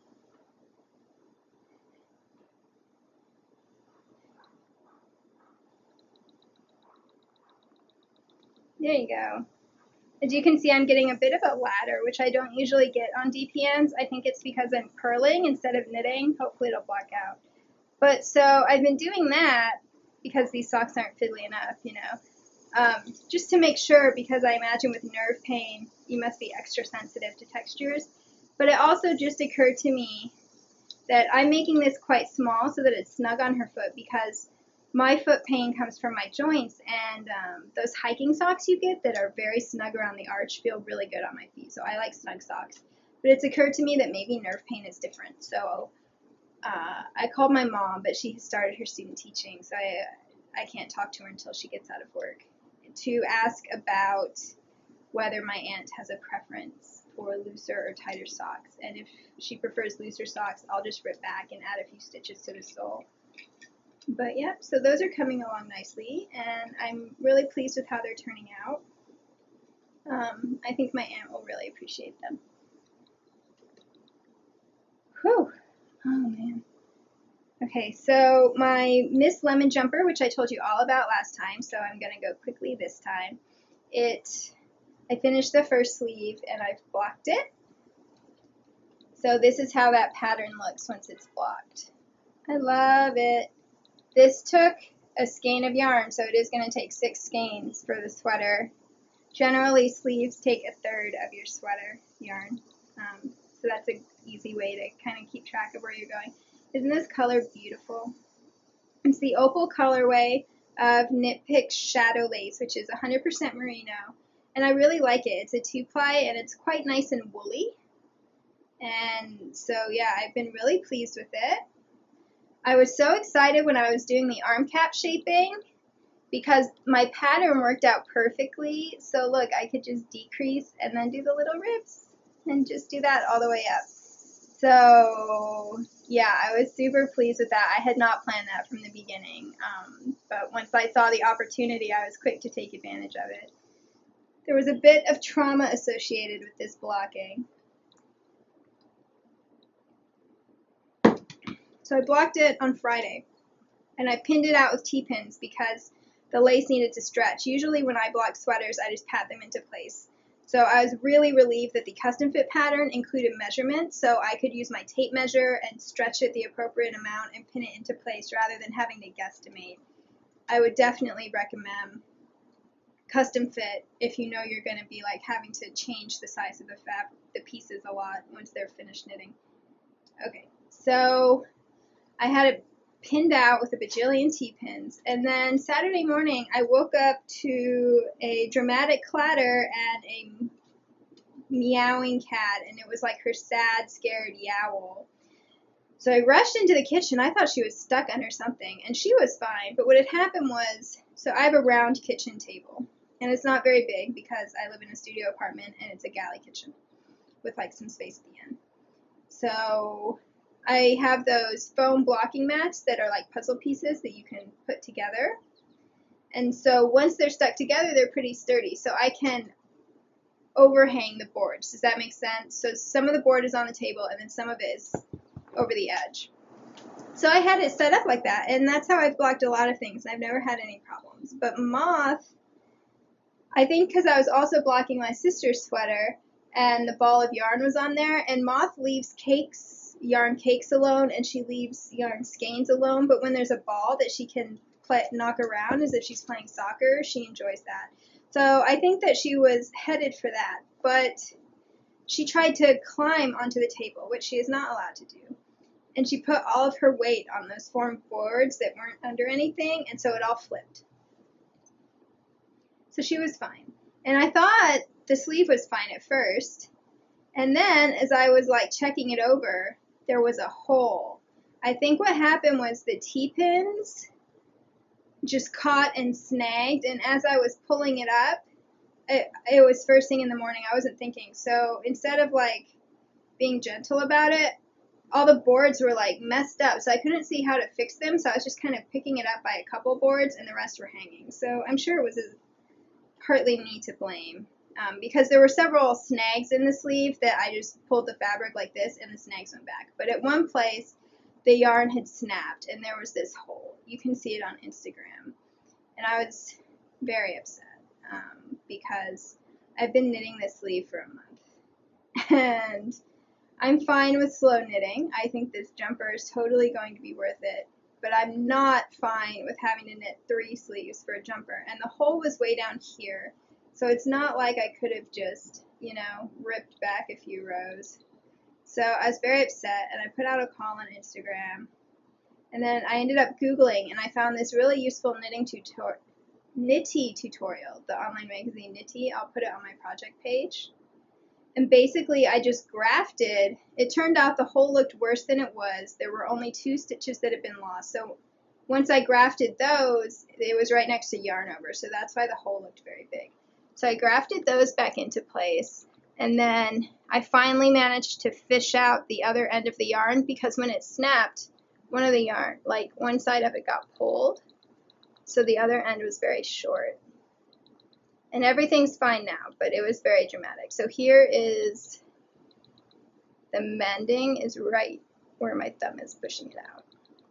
S1: There you go. As you can see, I'm getting a bit of a ladder, which I don't usually get on DPNs. I think it's because I'm purling instead of knitting. Hopefully it'll block out. But so I've been doing that because these socks aren't fiddly enough, you know. Just to make sure, because I imagine with nerve pain, you must be extra sensitive to textures. But it also just occurred to me that I'm making this quite small so that it's snug on her foot, because my foot pain comes from my joints, and those hiking socks you get that are very snug around the arch feel really good on my feet, so I like snug socks. But it's occurred to me that maybe nerve pain is different, so I called my mom, but she has started her student teaching, so I can't talk to her until she gets out of work, to ask about whether my aunt has a preference for looser or tighter socks, and if she prefers looser socks, I'll just rip back and add a few stitches to the sole. But yeah, so those are coming along nicely, and I'm really pleased with how they're turning out. I think my aunt will really appreciate them. Whew. Oh man. Okay, so my Miss Lemon Jumper, which I told you all about last time, so I'm going to go quickly this time. I finished the first sleeve and I've blocked it. So this is how that pattern looks once it's blocked. I love it. This took a skein of yarn, so it is going to take 6 skeins for the sweater. Generally, sleeves take a third of your sweater yarn, so that's an easy way to kind of keep track of where you're going. Isn't this color beautiful? It's the opal colorway of Knit Picks Shadow Lace, which is 100% merino, and I really like it. It's a 2-ply and it's quite nice and woolly. And so yeah, I've been really pleased with it. I was so excited when I was doing the arm cap shaping because my pattern worked out perfectly. So look, I could just decrease and then do the little ribs and just do that all the way up. So yeah, I was super pleased with that. I had not planned that from the beginning, but once I saw the opportunity, I was quick to take advantage of it. There was a bit of trauma associated with this blocking. So I blocked it on Friday, and I pinned it out with T-pins because the lace needed to stretch. Usually when I block sweaters, I just pat them into place. So I was really relieved that the custom fit pattern included measurements, so I could use my tape measure and stretch it the appropriate amount and pin it into place rather than having to guesstimate. I would definitely recommend custom fit if you know you're going to be like having to change the size of the pieces a lot once they're finished knitting. Okay, so I had it pinned out with a bajillion T-pins, and then Saturday morning I woke up to a dramatic clatter and a meowing cat, and it was like her sad, scared yowl. So I rushed into the kitchen. I thought she was stuck under something, and she was fine, but what had happened was, so I have a round kitchen table, and it's not very big because I live in a studio apartment and it's a galley kitchen with like some space at the end. So I have those foam blocking mats that are like puzzle pieces that you can put together. And so once they're stuck together, they're pretty sturdy. So I can overhang the boards. Does that make sense? So some of the board is on the table and then some of it is over the edge. So I had it set up like that, and that's how I've blocked a lot of things. I've never had any problems. But moth, I think because I was also blocking my sister's sweater and the ball of yarn was on there, and moth leaves yarn cakes alone, and she leaves yarn skeins alone, but when there's a ball that she can knock around as if she's playing soccer, she enjoys that. So I think that she was headed for that, but she tried to climb onto the table, which she is not allowed to do, and she put all of her weight on those foam boards that weren't under anything, and so it all flipped. So she was fine, and I thought the sleeve was fine at first, and then as I was like checking it over, there was a hole. I think what happened was the T-pins just caught and snagged, and as I was pulling it up, it was first thing in the morning. I wasn't thinking. So instead of like being gentle about it, all the boards were like messed up, so I couldn't see how to fix them, so I was just kind of picking it up by a couple boards, and the rest were hanging. So I'm sure it was partly me to blame. Because there were several snags in the sleeve that I just pulled the fabric like this and the snags went back. But at one place, the yarn had snapped and there was this hole. You can see it on Instagram. And I was very upset because I've been knitting this sleeve for a month. And I'm fine with slow knitting. I think this jumper is totally going to be worth it. But I'm not fine with having to knit 3 sleeves for a jumper. And the hole was way down here. So it's not like I could have just, ripped back a few rows. So I was very upset, and I put out a call on Instagram. And then I ended up Googling, and I found this really useful Nitty tutorial, the online magazine Nitty. I'll put it on my project page. And basically, I just grafted. It turned out the hole looked worse than it was. There were only 2 stitches that had been lost. So once I grafted those, it was right next to yarn over. So that's why the hole looked very big. So I grafted those back into place, and then I finally managed to fish out the other end of the yarn because when it snapped, one of the yarn, like one side of it got pulled, so the other end was very short. And everything's fine now, but it was very dramatic. So here is the mending is right where my thumb is pushing it out.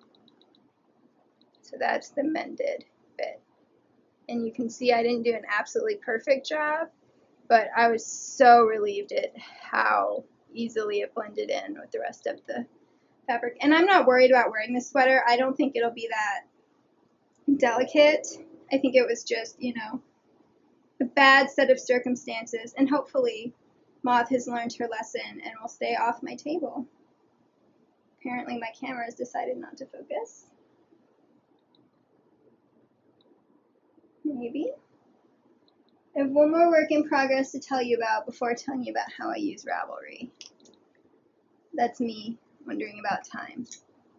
S1: So that's the mended bit. And you can see I didn't do an absolutely perfect job, but I was so relieved at how easily it blended in with the rest of the fabric. And I'm not worried about wearing this sweater. I don't think it'll be that delicate. I think it was just, a bad set of circumstances, and hopefully Moth has learned her lesson and will stay off my table. Apparently my camera has decided not to focus. Maybe. I have one more work in progress to tell you about before telling you about how I use Ravelry. That's me wondering about time.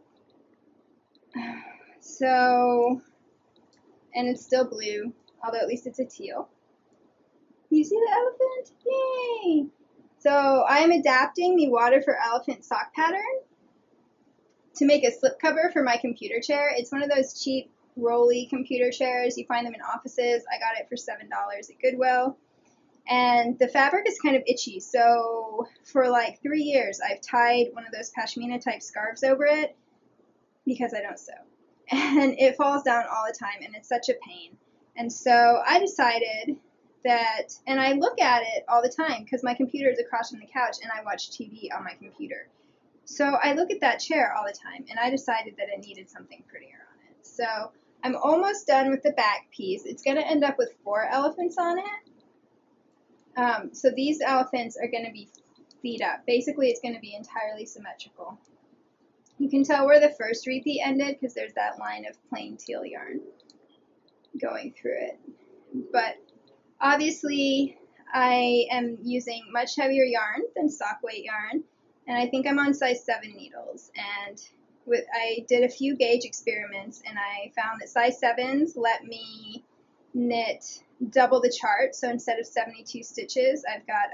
S1: So, and it's still blue, although at least it's a teal. You see the elephant? Yay! So I'm adapting the Water for Elephant sock pattern to make a slipcover for my computer chair. It's one of those cheap rolly computer chairs. You find them in offices. I got it for $7 at Goodwill. And the fabric is kind of itchy, so for like 3 years I've tied one of those pashmina type scarves over it because I don't sew. And it falls down all the time, and it's such a pain. And so I decided that, and I look at it all the time because my computer is across from the couch and I watch TV on my computer. So I look at that chair all the time, and I decided that it needed something prettier on it. So I'm almost done with the back piece. It's going to end up with 4 elephants on it. So these elephants are going to be feet up. Basically, it's going to be entirely symmetrical. You can tell where the first repeat ended because there's that line of plain teal yarn going through it. But obviously, I am using much heavier yarn than sock weight yarn, and I think I'm on size 7 needles. And I did a few gauge experiments, and I found that size 7s let me knit double the chart. So instead of 72 stitches, I've got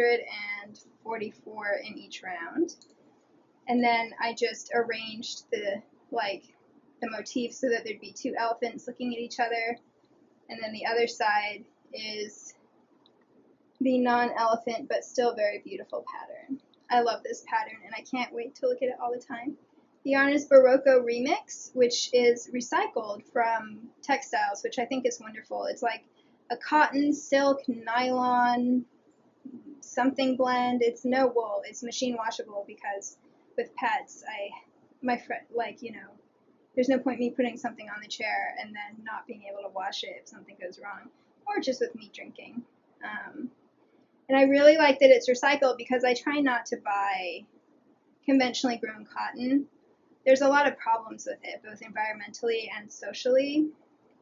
S1: 144 in each round. And then I just arranged the motif so that there'd be 2 elephants looking at each other. And then the other side is the non-elephant but still very beautiful pattern. I love this pattern, and I can't wait to look at it all the time. The yarn is Barocco Remix, which is recycled from textiles, which I think is wonderful. It's like a cotton, silk, nylon, something blend. It's no wool. It's machine washable because with pets, there's no point me putting something on the chair and then not being able to wash it if something goes wrong, or just with me drinking. And I really like that it's recycled because I try not to buy conventionally grown cotton. There's a lot of problems with it, both environmentally and socially.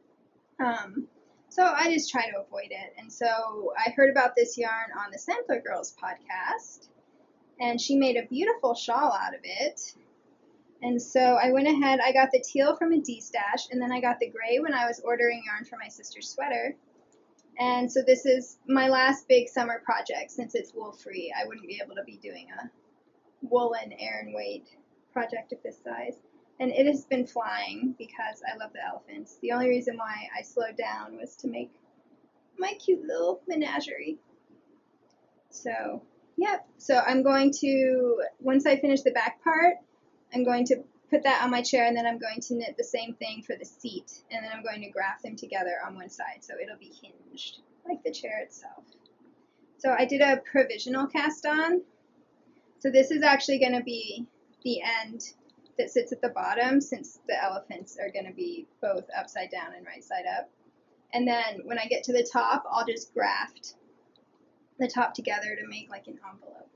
S1: So I just try to avoid it. And so I heard about this yarn on the Sampler Girls podcast, and she made a beautiful shawl out of it. And so I went ahead, I got the teal from a D-stash, and then I got the gray when I was ordering yarn for my sister's sweater. And so this is my last big summer project. Since it's wool-free, I wouldn't be able to be doing a woolen Aran weight project of this size. And it has been flying because I love the elephants. The only reason why I slowed down was to make my cute little menagerie. So, yep. So I'm going to, once I finish the back part, I'm going to put that on my chair, and then I'm going to knit the same thing for the seat, and then I'm going to graft them together on one side so it'll be hinged like the chair itself. So I did a provisional cast on. So this is actually going to be the end that sits at the bottom, since the elephants are going to be both upside down and right side up. And then when I get to the top, I'll just graft the top together to make like an envelope.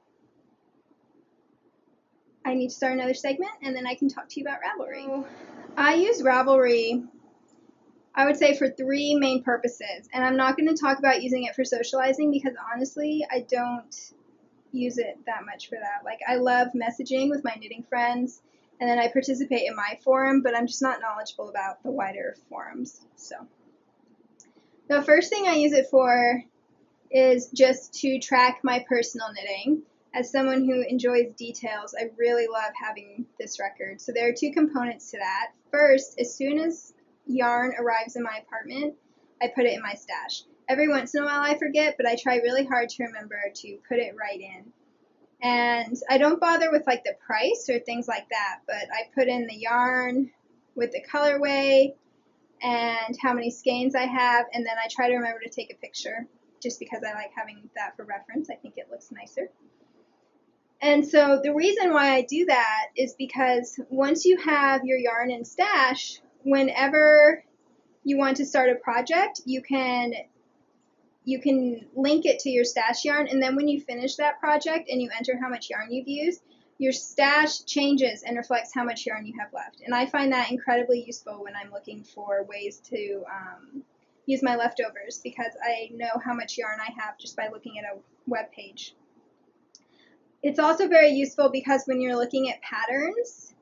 S1: I need to start another segment, and then I can talk to you about Ravelry. So I use Ravelry, I would say, for 3 main purposes. And I'm not going to talk about using it for socializing because honestly, I don't use it that much for that. Like, I love messaging with my knitting friends, and then I participate in my forum, but I'm just not knowledgeable about the wider forums. So the first thing I use it for is just to track my personal knitting. As someone who enjoys details, I really love having this record. So there are 2 components to that. First, as soon as yarn arrives in my apartment, I put it in my stash. Every once in a while I forget, but I try really hard to remember to put it right in. And I don't bother with like the price or things like that, but I put in the yarn with the colorway and how many skeins I have, and then I try to remember to take a picture just because I like having that for reference. I think it looks nicer. And so the reason why I do that is because once you have your yarn in stash, whenever you want to start a project, you can link it to your stash yarn, and then when you finish that project and you enter how much yarn you've used, your stash changes and reflects how much yarn you have left. And I find that incredibly useful when I'm looking for ways to use my leftovers because I know how much yarn I have just by looking at a web page. It's also very useful because when you're looking at patterns,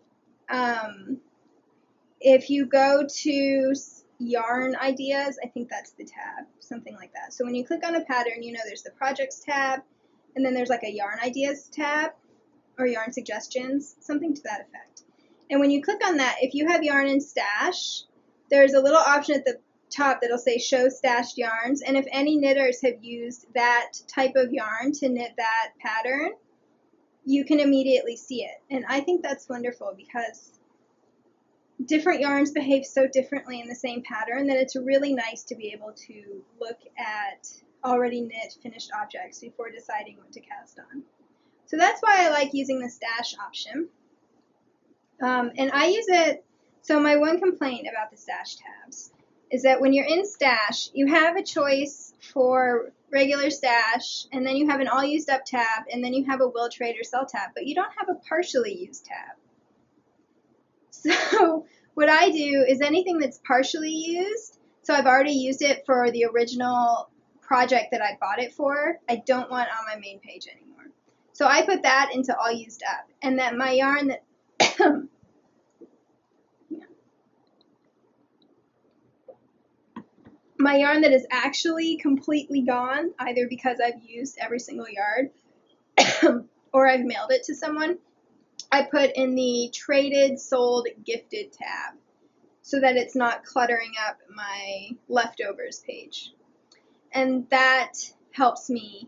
S1: if you go to yarn ideas, I think that's the tab, something like that. So when you click on a pattern, you know there's the projects tab, and then there's like a yarn ideas tab, or yarn suggestions, something to that effect. And when you click on that, if you have yarn in stash, there's a little option at the top that'll say show stashed yarns, and if any knitters have used that type of yarn to knit that pattern, you can immediately see it. And I think that's wonderful because different yarns behave so differently in the same pattern that it's really nice to be able to look at already knit finished objects before deciding what to cast on. So that's why I like using the stash option. And I use it, so my one complaint about the stash tabs is that when you're in stash, you have a choice for regular stash, and then you have an all used up tab, and then you have a will trade or sell tab, but you don't have a partially used tab. So what I do is anything that's partially used, so I've already used it for the original project that I bought it for, I don't want on my main page anymore. So I put that into all used up, and then my yarn that my yarn that is actually completely gone, either because I've used every single yard or I've mailed it to someone, I put in the traded, sold, gifted tab so that it's not cluttering up my leftovers page. And that helps me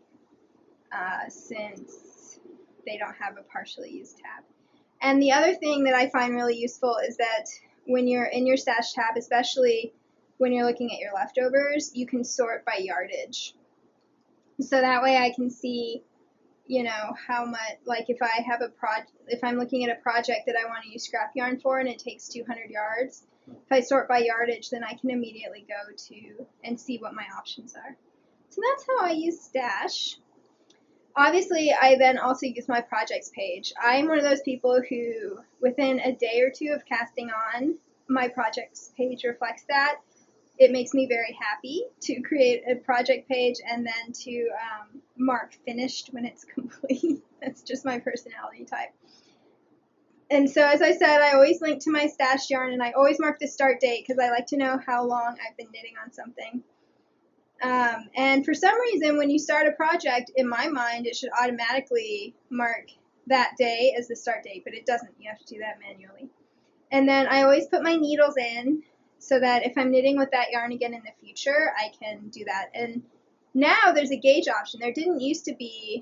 S1: since they don't have a partially used tab. And the other thing that I find really useful is that when you're in your stash tab, especially when you're looking at your leftovers, you can sort by yardage. So that way I can see, you know, how much, like if I have if I'm looking at a project that I want to use scrap yarn for and it takes 200 yards, if I sort by yardage, then I can immediately go to and see what my options are. So that's how I use stash. Obviously, I then also use my projects page. I'm one of those people who, within a day or two of casting on, my projects page reflects that. It makes me very happy to create a project page and then to mark finished when it's complete. That's just my personality type. And so, as I said, I always link to my stashed yarn, and I always mark the start date because I like to know how long I've been knitting on something. And for some reason, when you start a project, in my mind, it should automatically mark that day as the start date, but it doesn't. You have to do that manually. And then I always put my needles in so that if I'm knitting with that yarn again in the future, I can do that. And now there's a gauge option. There didn't used to be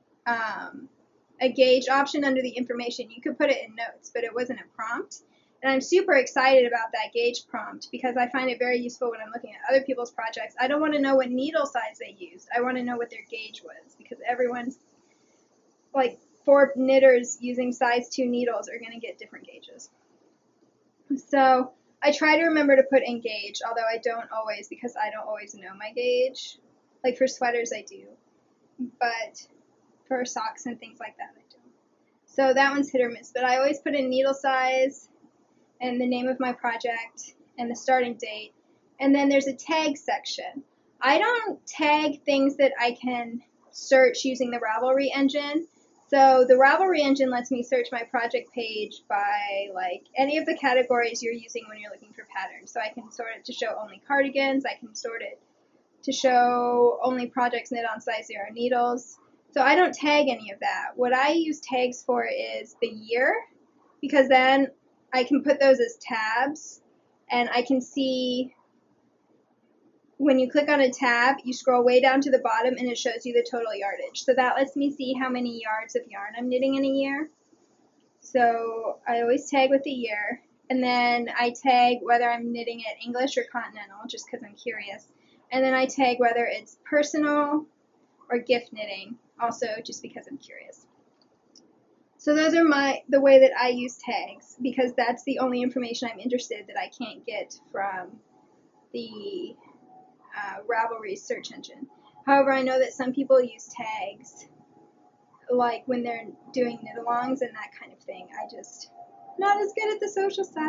S1: a gauge option under the information. You could put it in notes, but it wasn't a prompt. And I'm super excited about that gauge prompt because I find it very useful when I'm looking at other people's projects. I don't want to know what needle size they used. I want to know what their gauge was because everyone's, like 4 knitters using size 2 needles are going to get different gauges. So I try to remember to put in gauge, although I don't always because I don't always know my gauge. Like for sweaters I do, but for socks and things like that I don't. So that one's hit or miss, but I always put in needle size and the name of my project and the starting date. And then there's a tag section. I don't tag things that I can search using the Ravelry engine. So the Ravelry engine lets me search my project page by like any of the categories you're using when you're looking for patterns. So I can sort it to show only cardigans. I can sort it to show only projects knit on size 0 needles. So I don't tag any of that. What I use tags for is the year, because then I can put those as tabs, and I can see when you click on a tab, you scroll way down to the bottom, and it shows you the total yardage. So that lets me see how many yards of yarn I'm knitting in a year. So I always tag with the year, and then I tag whether I'm knitting it English or continental, just because I'm curious. And then I tag whether it's personal or gift knitting, also just because I'm curious. So those are the way that I use tags, because that's the only information I'm interested that I can't get from the Ravelry search engine. However, I know that some people use tags, like when they're doing knit-alongs and that kind of thing. I just not as good at the social side.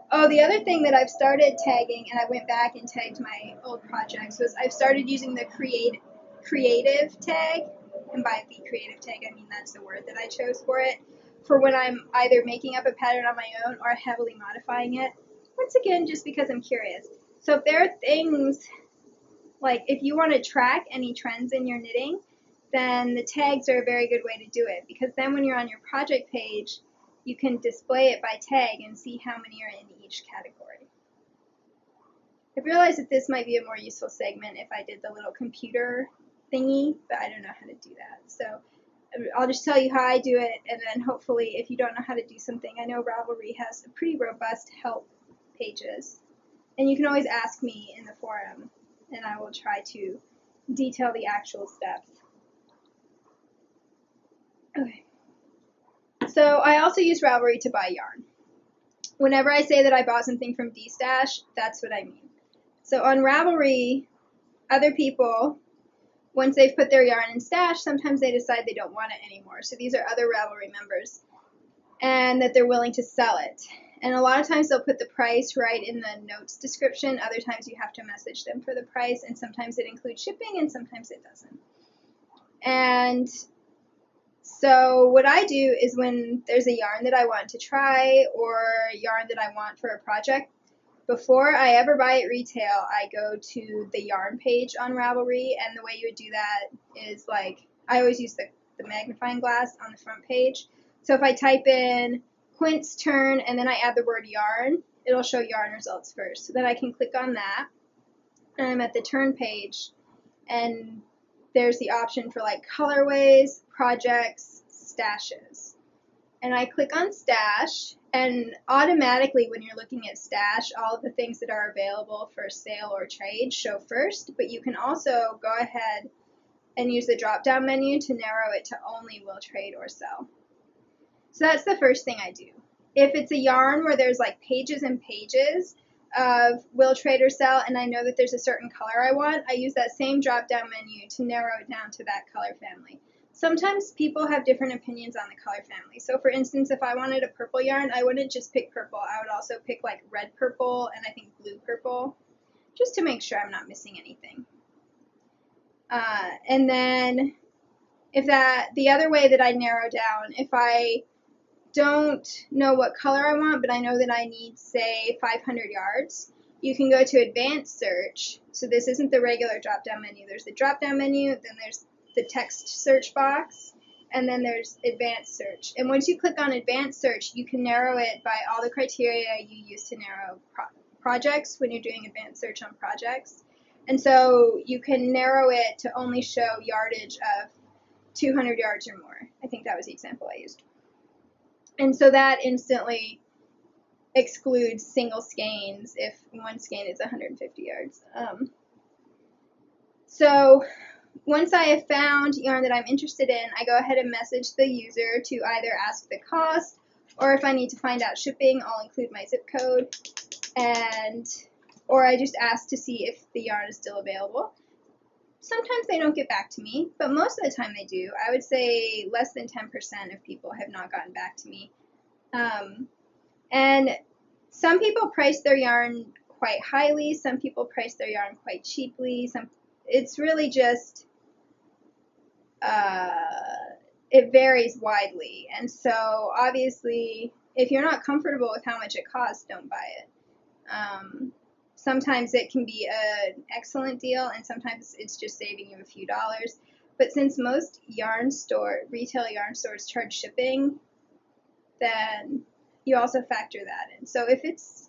S1: Oh, the other thing that I've started tagging, and I went back and tagged my old projects, was I've started using the creative tag, and by the creative tag I mean that's the word that I chose for it, for when I'm either making up a pattern on my own or heavily modifying it. Once again, just because I'm curious. So if there are things, like if you want to track any trends in your knitting, then the tags are a very good way to do it, because then when you're on your project page, you can display it by tag and see how many are in each category. I've realized that this might be a more useful segment if I did the little computer thingy, but I don't know how to do that. So I'll just tell you how I do it, and then hopefully if you don't know how to do something, I know Ravelry has pretty robust help pages, and you can always ask me in the forum, and I will try to detail the actual steps. Okay. So I also use Ravelry to buy yarn. Whenever I say that I bought something from D-Stash, that's what I mean. So on Ravelry, other people, once they've put their yarn in stash, sometimes they decide they don't want it anymore. So these are other Ravelry members, and that they're willing to sell it. And a lot of times they'll put the price right in the notes description. Other times you have to message them for the price, and sometimes it includes shipping and sometimes it doesn't. And so what I do is when there's a yarn that I want to try or yarn that I want for a project, before I ever buy it retail, I go to the yarn page on Ravelry, and the way you would do that is like, I always use the magnifying glass on the front page. So if I type in quince turn and then I add the word yarn, it'll show yarn results first. So then I can click on that, and I'm at the turn page, and there's the option for like colorways, projects, stashes. And I click on stash, and automatically when you're looking at stash, all of the things that are available for sale or trade show first, but you can also go ahead and use the drop down menu to narrow it to only will trade or sell. So that's the first thing I do. If it's a yarn where there's like pages and pages of will trade or sell, and I know that there's a certain color I want, I use that same drop down menu to narrow it down to that color family. Sometimes people have different opinions on the color family. So for instance, if I wanted a purple yarn, I wouldn't just pick purple. I would also pick like red purple and I think blue purple, just to make sure I'm not missing anything. And then the other way that I narrow down, if I don't know what color I want, but I know that I need, say, 500 yards, you can go to advanced search. So this isn't the regular drop down menu. There's the drop down menu, then there's the text search box, and then there's advanced search. And once you click on advanced search, you can narrow it by all the criteria you use to narrow projects when you're doing advanced search on projects. And so you can narrow it to only show yardage of 200 yards or more. I think that was the example I used. And so that instantly excludes single skeins if one skein is 150 yards. So once I have found yarn that I'm interested in, I go ahead and message the user to either ask the cost, or if I need to find out shipping, I'll include my zip code, or I just ask to see if the yarn is still available. Sometimes they don't get back to me, but most of the time they do. I would say less than 10% of people have not gotten back to me. And some people price their yarn quite highly, some people price their yarn quite cheaply. It's really just, it varies widely. And so obviously, if you're not comfortable with how much it costs, don't buy it. Sometimes it can be an excellent deal, and sometimes it's just saving you a few dollars. But since most retail yarn stores charge shipping, then you also factor that in. So if it's,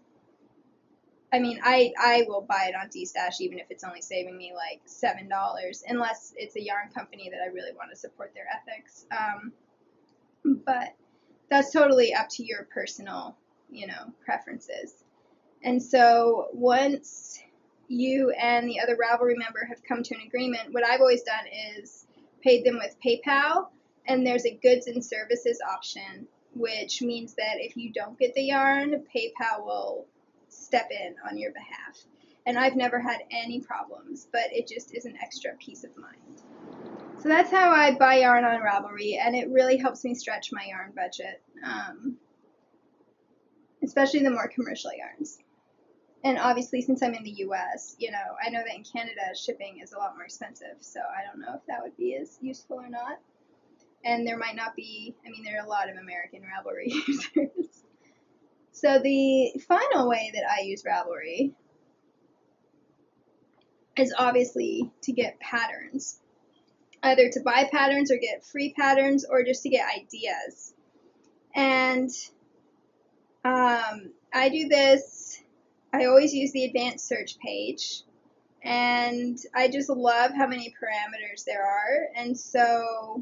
S1: I will buy it on D-Stash even if it's only saving me like $7, unless it's a yarn company that I really want to support their ethics. But that's totally up to your personal, preferences. And so once you and the other Ravelry member have come to an agreement, what I've always done is paid them with PayPal, and there's a goods and services option, which means that if you don't get the yarn, PayPal will step in on your behalf. And I've never had any problems, but it just is an extra peace of mind. So that's how I buy yarn on Ravelry, and it really helps me stretch my yarn budget. especially the more commercial yarns. And obviously, since I'm in the US, you know, I know that in Canada shipping is a lot more expensive, so I don't know if that would be as useful or not. And there might not be, I mean, there are a lot of American Ravelry users. So the final way that I use Ravelry is obviously to get patterns. Either to buy patterns or get free patterns or just to get ideas. And I do this, I always use the advanced search page. And I just love how many parameters there are. And so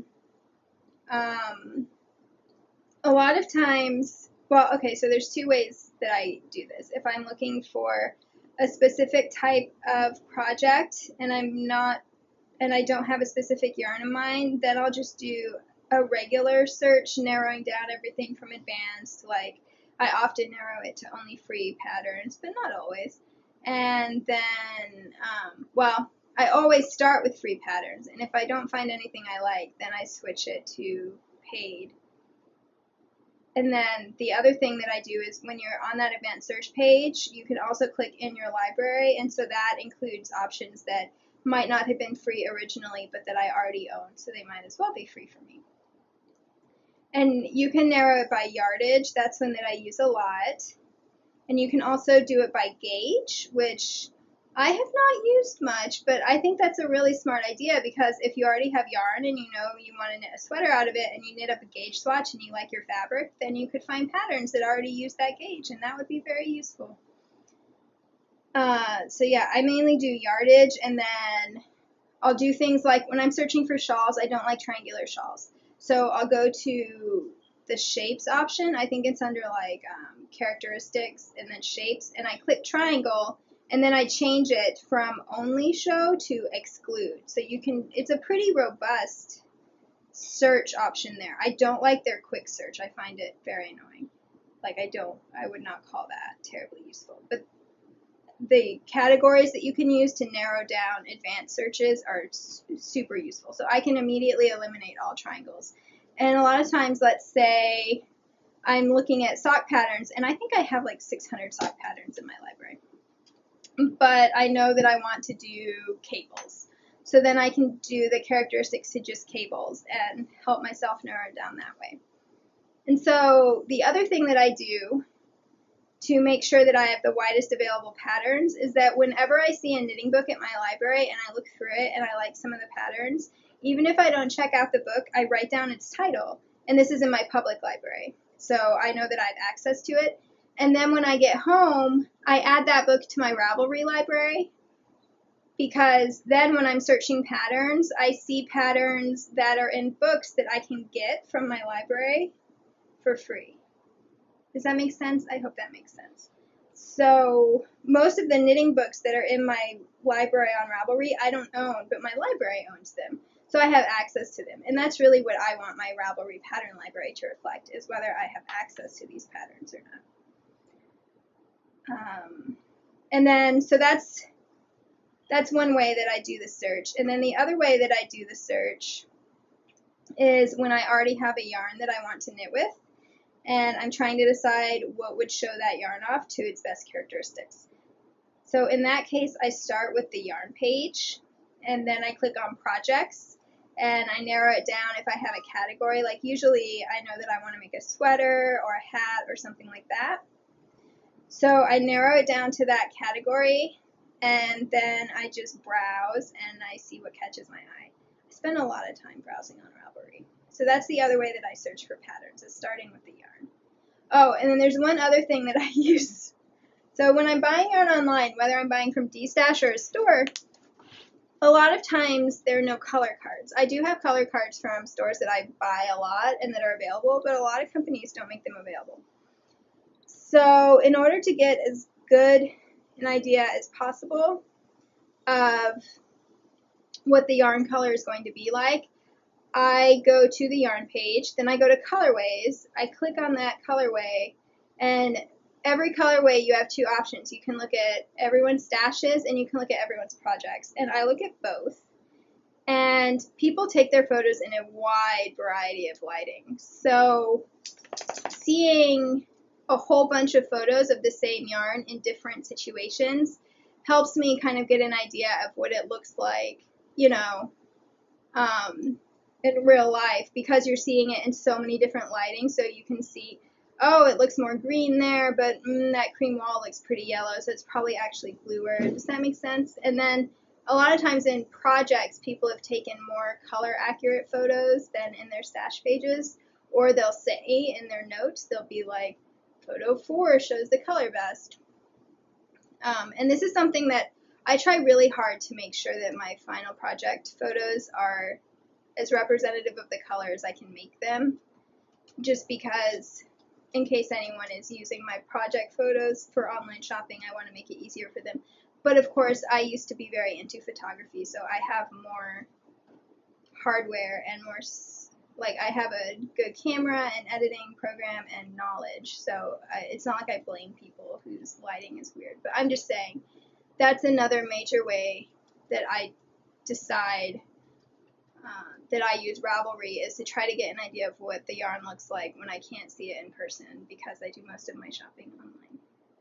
S1: a lot of times, well, okay, so there's two ways that I do this. If I'm looking for a specific type of project and I don't have a specific yarn in mind, then I'll just do a regular search, narrowing down everything from advanced. Like, I often narrow it to only free patterns, but not always. And then, well, I always start with free patterns, and if I don't find anything I like, then I switch it to paid. And then the other thing that I do is when you're on that advanced search page, you can also click in your library, and so that includes options that might not have been free originally, but that I already own, so they might as well be free for me. And you can narrow it by yardage. That's one that I use a lot. And you can also do it by gauge, which I have not used much, but I think that's a really smart idea, because if you already have yarn and you know you want to knit a sweater out of it and you knit up a gauge swatch and you like your fabric, then you could find patterns that already use that gauge, and that would be very useful. So yeah, I mainly do yardage, and then I'll do things like when I'm searching for shawls, I don't like triangular shawls. So I'll go to the shapes option. I think it's under like characteristics and then shapes, and I click triangle, and then I change it from only show to exclude. So you can, it's a pretty robust search option there. I don't like their quick search. I find it very annoying. Like I would not call that terribly useful. But the categories that you can use to narrow down advanced searches are super useful. So I can immediately eliminate all triangles. And a lot of times, let's say I'm looking at sock patterns, and I think I have like 600 sock patterns in my library. But I know that I want to do cables. So then I can do the characteristics to just cables and help myself narrow it down that way. And so the other thing that I do to make sure that I have the widest available patterns is that whenever I see a knitting book at my library and I look through it and I like some of the patterns, even if I don't check out the book, I write down its title. And this is in my public library, so I know that I have access to it. And then when I get home, I add that book to my Ravelry library, because then when I'm searching patterns, I see patterns that are in books that I can get from my library for free. Does that make sense? I hope that makes sense. So most of the knitting books that are in my library on Ravelry, I don't own, but my library owns them. So I have access to them. And that's really what I want my Ravelry pattern library to reflect, is whether I have access to these patterns or not. And then, so that's one way that I do the search. And then the other way that I do the search is when I already have a yarn that I want to knit with, and I'm trying to decide what would show that yarn off to its best characteristics. So in that case, I start with the yarn page, and then I click on projects, and I narrow it down if I have a category. Like usually I know that I want to make a sweater or a hat or something like that. So I narrow it down to that category, and then I just browse and I see what catches my eye. I spend a lot of time browsing on Ravelry. So that's the other way that I search for patterns, is starting with the yarn. Oh, and then there's one other thing that I use. So when I'm buying yarn online, whether I'm buying from DStash or a store, a lot of times there are no color cards. I do have color cards from stores that I buy a lot and that are available, but a lot of companies don't make them available. So in order to get as good an idea as possible of what the yarn color is going to be like, I go to the yarn page, then I go to colorways, I click on that colorway, and every colorway you have two options. You can look at everyone's stashes and you can look at everyone's projects, and I look at both. And people take their photos in a wide variety of lighting. So seeing a whole bunch of photos of the same yarn in different situations helps me kind of get an idea of what it looks like, you know, in real life, because you're seeing it in so many different lighting. So you can see, oh, it looks more green there, but that cream wall looks pretty yellow, so it's probably actually bluer. Does that make sense? And then a lot of times in projects, people have taken more color accurate photos than in their stash pages, or they'll say in their notes, they'll be like, photo 4 shows the color best. And this is something that I try really hard to make sure that my final project photos are as representative of the color as I can make them, just because in case anyone is using my project photos for online shopping, I want to make it easier for them. But of course, I used to be very into photography, so I have more hardware and more, like, I have a good camera and editing program and knowledge, so it's not like I blame people whose lighting is weird. But I'm just saying, that's another major way that I decide that I use Ravelry, is to try to get an idea of what the yarn looks like when I can't see it in person, because I do most of my shopping online.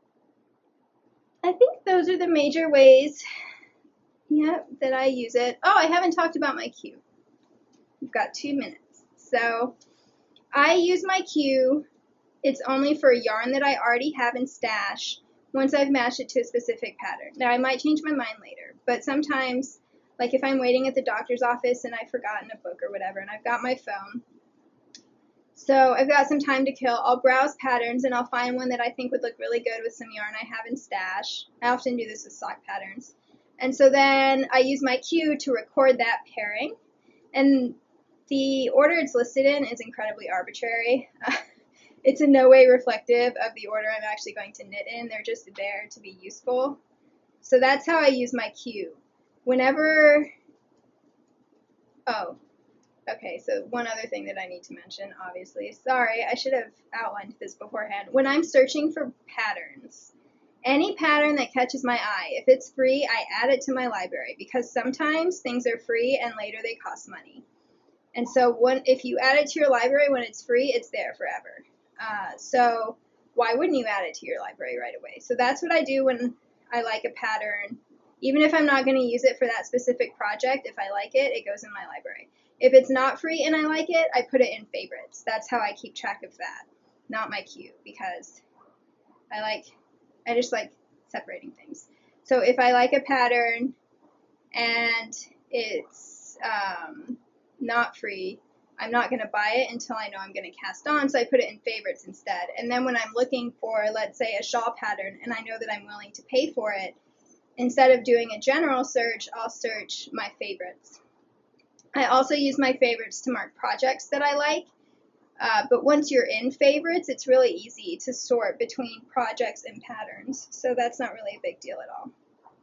S1: I think those are the major ways, that I use it. Oh, I haven't talked about my queue. We've got 2 minutes. So I use my queue. It's only for yarn that I already have in stash once I've matched it to a specific pattern. Now, I might change my mind later, but sometimes, like if I'm waiting at the doctor's office and I've forgotten a book or whatever, and I've got my phone, so I've got some time to kill, I'll browse patterns and I'll find one that I think would look really good with some yarn I have in stash. I often do this with sock patterns. And so then I use my queue to record that pairing. And the order it's listed in is incredibly arbitrary. It's in no way reflective of the order I'm actually going to knit in. They're just there to be useful. So that's how I use my queue. Whenever, okay, so one other thing that I need to mention, obviously. Sorry, I should have outlined this beforehand. When I'm searching for patterns, any pattern that catches my eye, if it's free, I add it to my library, because sometimes things are free and later they cost money. And so if you add it to your library when it's free, it's there forever. So why wouldn't you add it to your library right away? So that's what I do when I like a pattern. Even if I'm not going to use it for that specific project, if I like it, it goes in my library. If it's not free and I like it, I put it in favorites. That's how I keep track of that, not my queue, because I just like separating things. So if I like a pattern and it's not free, I'm not going to buy it until I know I'm going to cast on, so I put it in favorites instead. And then when I'm looking for, let's say, a shawl pattern, and I know that I'm willing to pay for it, instead of doing a general search, I'll search my favorites. I also use my favorites to mark projects that I like, but once you're in favorites, it's really easy to sort between projects and patterns, so that's not really a big deal at all.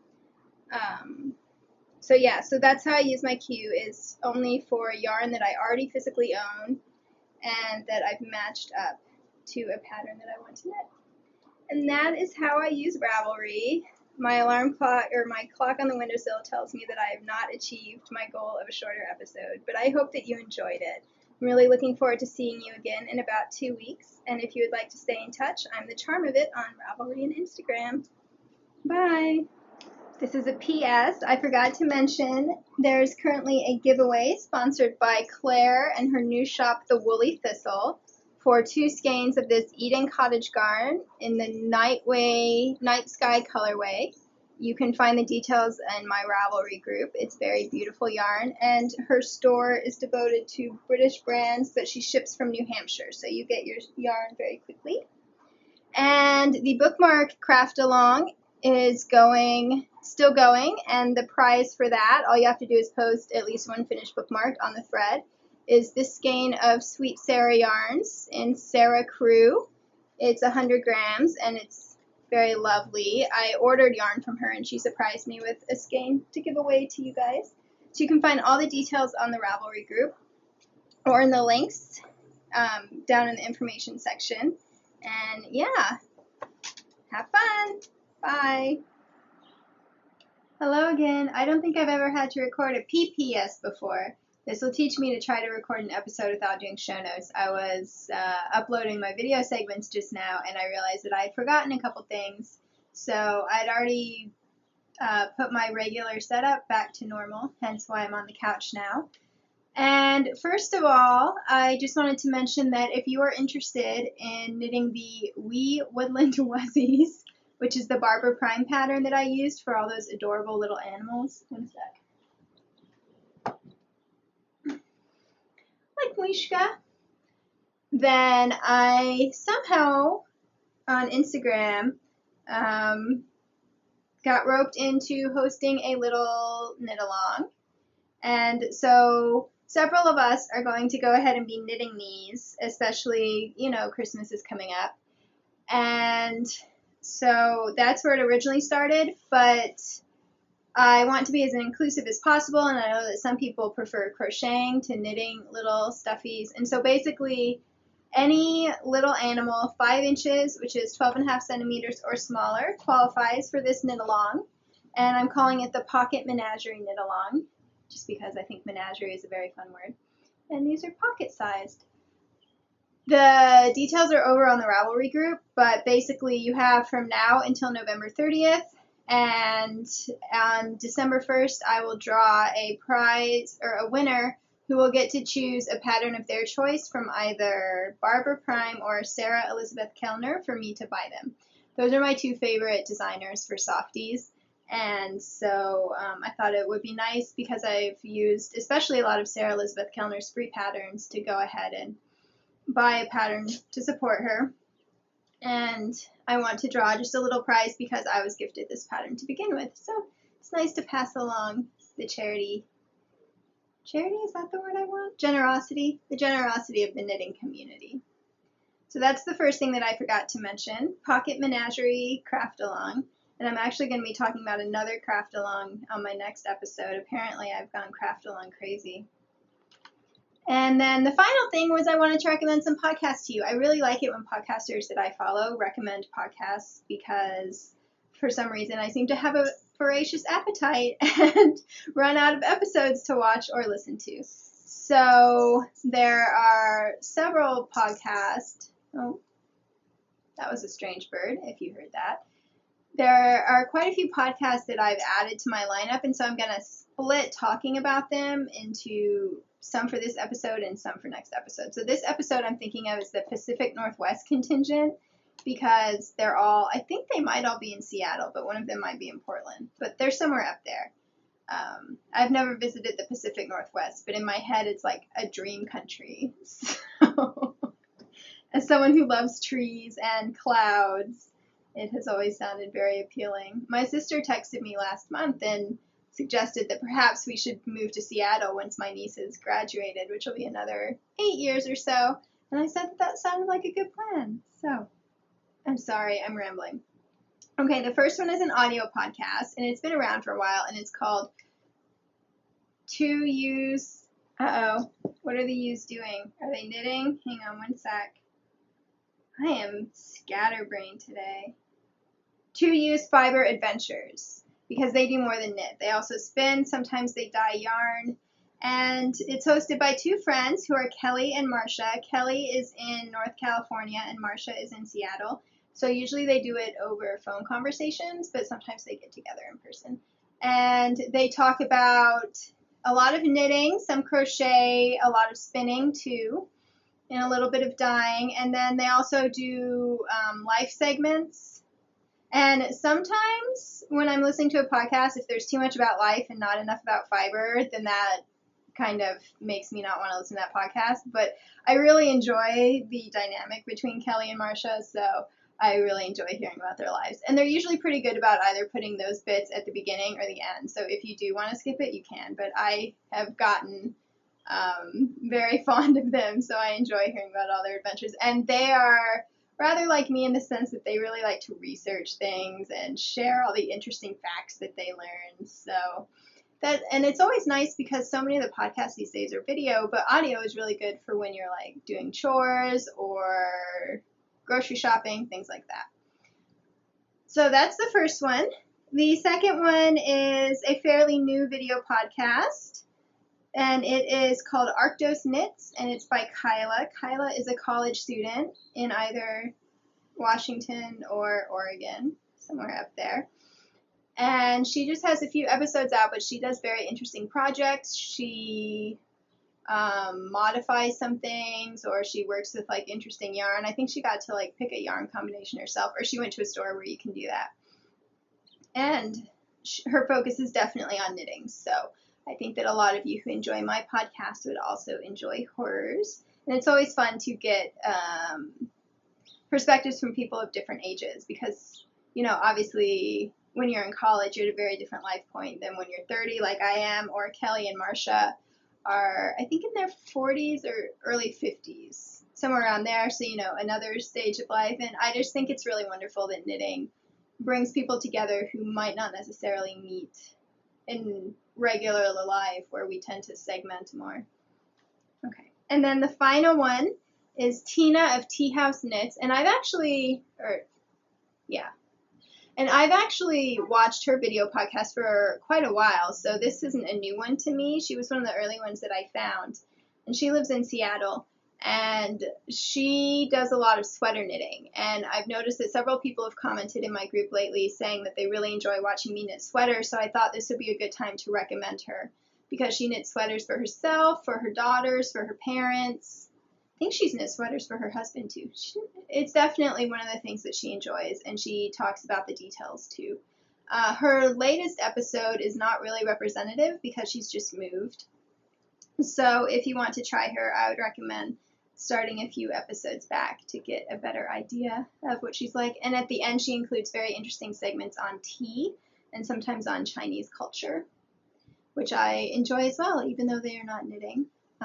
S1: So that's how I use my queue, is only for yarn that I already physically own and that I've matched up to a pattern that I want to knit. And that is how I use Ravelry. My alarm clock, or my clock on the windowsill, tells me that I have not achieved my goal of a shorter episode, but I hope that you enjoyed it. I'm really looking forward to seeing you again in about 2 weeks, and if you would like to stay in touch, I'm the Charm of It on Ravelry and Instagram. Bye! This is a PS. I forgot to mention there's currently a giveaway sponsored by Claire and her new shop, The Woolly Thistle, for 2 skeins of this Eden Cottage Garn in the Night Sky colorway. You can find the details in my Ravelry group. It's very beautiful yarn, and her store is devoted to British brands that she ships from New Hampshire, so you get your yarn very quickly. And the bookmark craft along is still going, and the prize for that, all you have to do is post at least one finished bookmark on the thread, is this skein of Sweet Sarah yarns in Sarah Crew. It's 100 grams, and it's very lovely. I ordered yarn from her, and she surprised me with a skein to give away to you guys. So you can find all the details on the Ravelry group or in the links down in the information section. And yeah, have fun. Bye. Hello again. I don't think I've ever had to record a PPS before. This will teach me to try to record an episode without doing show notes. I was uploading my video segments just now, and I realized that I had forgotten a couple things. So I'd already put my regular setup back to normal, hence why I'm on the couch now. And first of all, I just wanted to mention that if you are interested in knitting the Wee Woodland Wuzzies, which is the Barber Prime pattern that I used for all those adorable little animals. One sec. Like Mishka. Then I somehow, on Instagram, got roped into hosting a little knit-along. And so several of us are going to go ahead and be knitting these, especially, Christmas is coming up. And so that's where it originally started, but I want to be as inclusive as possible, and I know that some people prefer crocheting to knitting little stuffies. And so basically, any little animal 5 inches, which is 12.5 centimeters or smaller, qualifies for this knit-along. And I'm calling it the Pocket Menagerie Knit-Along, just because I think menagerie is a very fun word. And these are pocket-sized. The details are over on the Ravelry group, but basically you have from now until November 30th, and on December 1st I will draw a prize or a winner who will get to choose a pattern of their choice from either Barber Prime or Sarah Elizabeth Kellner for me to buy them. Those are my 2 favorite designers for softies. And so I thought it would be nice, because I've used especially a lot of Sarah Elizabeth Kellner's free patterns, to go ahead and buy a pattern to support her. And I want to draw just a little prize because I was gifted this pattern to begin with. So it's nice to pass along the charity. Charity, is that the word I want? Generosity. The generosity of the knitting community. So that's the first thing that I forgot to mention. Pocket Menagerie Craft Along. And I'm actually going to be talking about another craft along on my next episode. Apparently I've gone craft along crazy. And then the final thing was I wanted to recommend some podcasts to you. I really like it when podcasters that I follow recommend podcasts, because for some reason I seem to have a voracious appetite and run out of episodes to watch or listen to. So there are several podcasts. Oh, that was a strange bird, if you heard that. There are quite a few podcasts that I've added to my lineup, and so I'm going to split talking about them into some for this episode and some for next episode. So this episode I'm thinking of is the Pacific Northwest contingent, because I think they might all be in Seattle, but one of them might be in Portland. But they're somewhere up there. I've never visited the Pacific Northwest, but in my head it's like a dream country. So, as someone who loves trees and clouds, it has always sounded very appealing. My sister texted me last month and suggested that perhaps we should move to Seattle once my nieces graduated, which will be another 8 years or so. And I said that sounded like a good plan. So, I'm sorry, I'm rambling. Okay, the first one is an audio podcast, and it's been around for a while, and it's called Two U's. What are the U's doing? Are they knitting? Hang on one sec. I am scatterbrained today. 2 U's Fiber Adventures, because they do more than knit. They also spin, sometimes they dye yarn, and it's hosted by 2 friends who are Kelly and Marcia. Kelly is in North California and Marcia is in Seattle. So usually they do it over phone conversations, but sometimes they get together in person. And they talk about a lot of knitting, some crochet, a lot of spinning too, and a little bit of dyeing. And then they also do life segments. And sometimes when I'm listening to a podcast, if there's too much about life and not enough about fiber, then that kind of makes me not want to listen to that podcast. But I really enjoy the dynamic between Kelly and Marcia, so I really enjoy hearing about their lives. And they're usually pretty good about either putting those bits at the beginning or the end. So if you do want to skip it, you can. But I have gotten very fond of them, so I enjoy hearing about all their adventures. And they are rather like me in the sense that they really like to research things and share all the interesting facts that they learn. So and it's always nice because so many of the podcasts these days are video, but audio is really good for when you're like doing chores or grocery shopping, things like that. So that's the first one. The second one is a fairly new video podcast. And it is called Arctos Knits, and it's by Kyla. Kyla is a college student in either Washington or Oregon, somewhere up there. And she just has a few episodes out, but she does very interesting projects. She modifies some things, or she works with like interesting yarn. I think she got to like pick a yarn combination herself, or she went to a store where you can do that. And her focus is definitely on knitting. So I think that a lot of you who enjoy my podcast would also enjoy hers. And it's always fun to get perspectives from people of different ages because, you know, obviously when you're in college, you're at a very different life point than when you're 30 like I am, or Kelly and Marcia are, I think, in their 40s or early 50s, somewhere around there. So, you know, another stage of life. And I just think it's really wonderful that knitting brings people together who might not necessarily meet in regular life where we tend to segment more. Okay. And then the final one is Tina of Tea House Knits. And I've actually watched her video podcast for quite a while, so this isn't a new one to me. She was one of the early ones that I found, and she lives in Seattle, and she does a lot of sweater knitting, and I've noticed that several people have commented in my group lately saying that they really enjoy watching me knit sweaters, so I thought this would be a good time to recommend her, because she knits sweaters for herself, for her daughters, for her parents. I think she's knit sweaters for her husband too. It's definitely one of the things that she enjoys, and she talks about the details too. Her latest episode is not really representative because she's just moved. So if you want to try her, I would recommend starting a few episodes back to get a better idea of what she's like. And at the end, she includes very interesting segments on tea and sometimes on Chinese culture, which I enjoy as well, even though they are not knitting.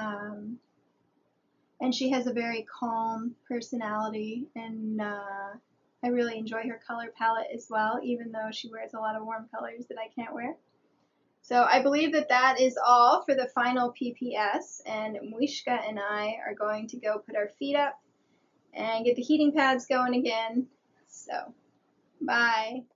S1: And she has a very calm personality, and I really enjoy her color palette as well, even though she wears a lot of warm colors that I can't wear. So I believe that that is all for the final PPS, and Muishka and I are going to go put our feet up and get the heating pads going again. So, bye.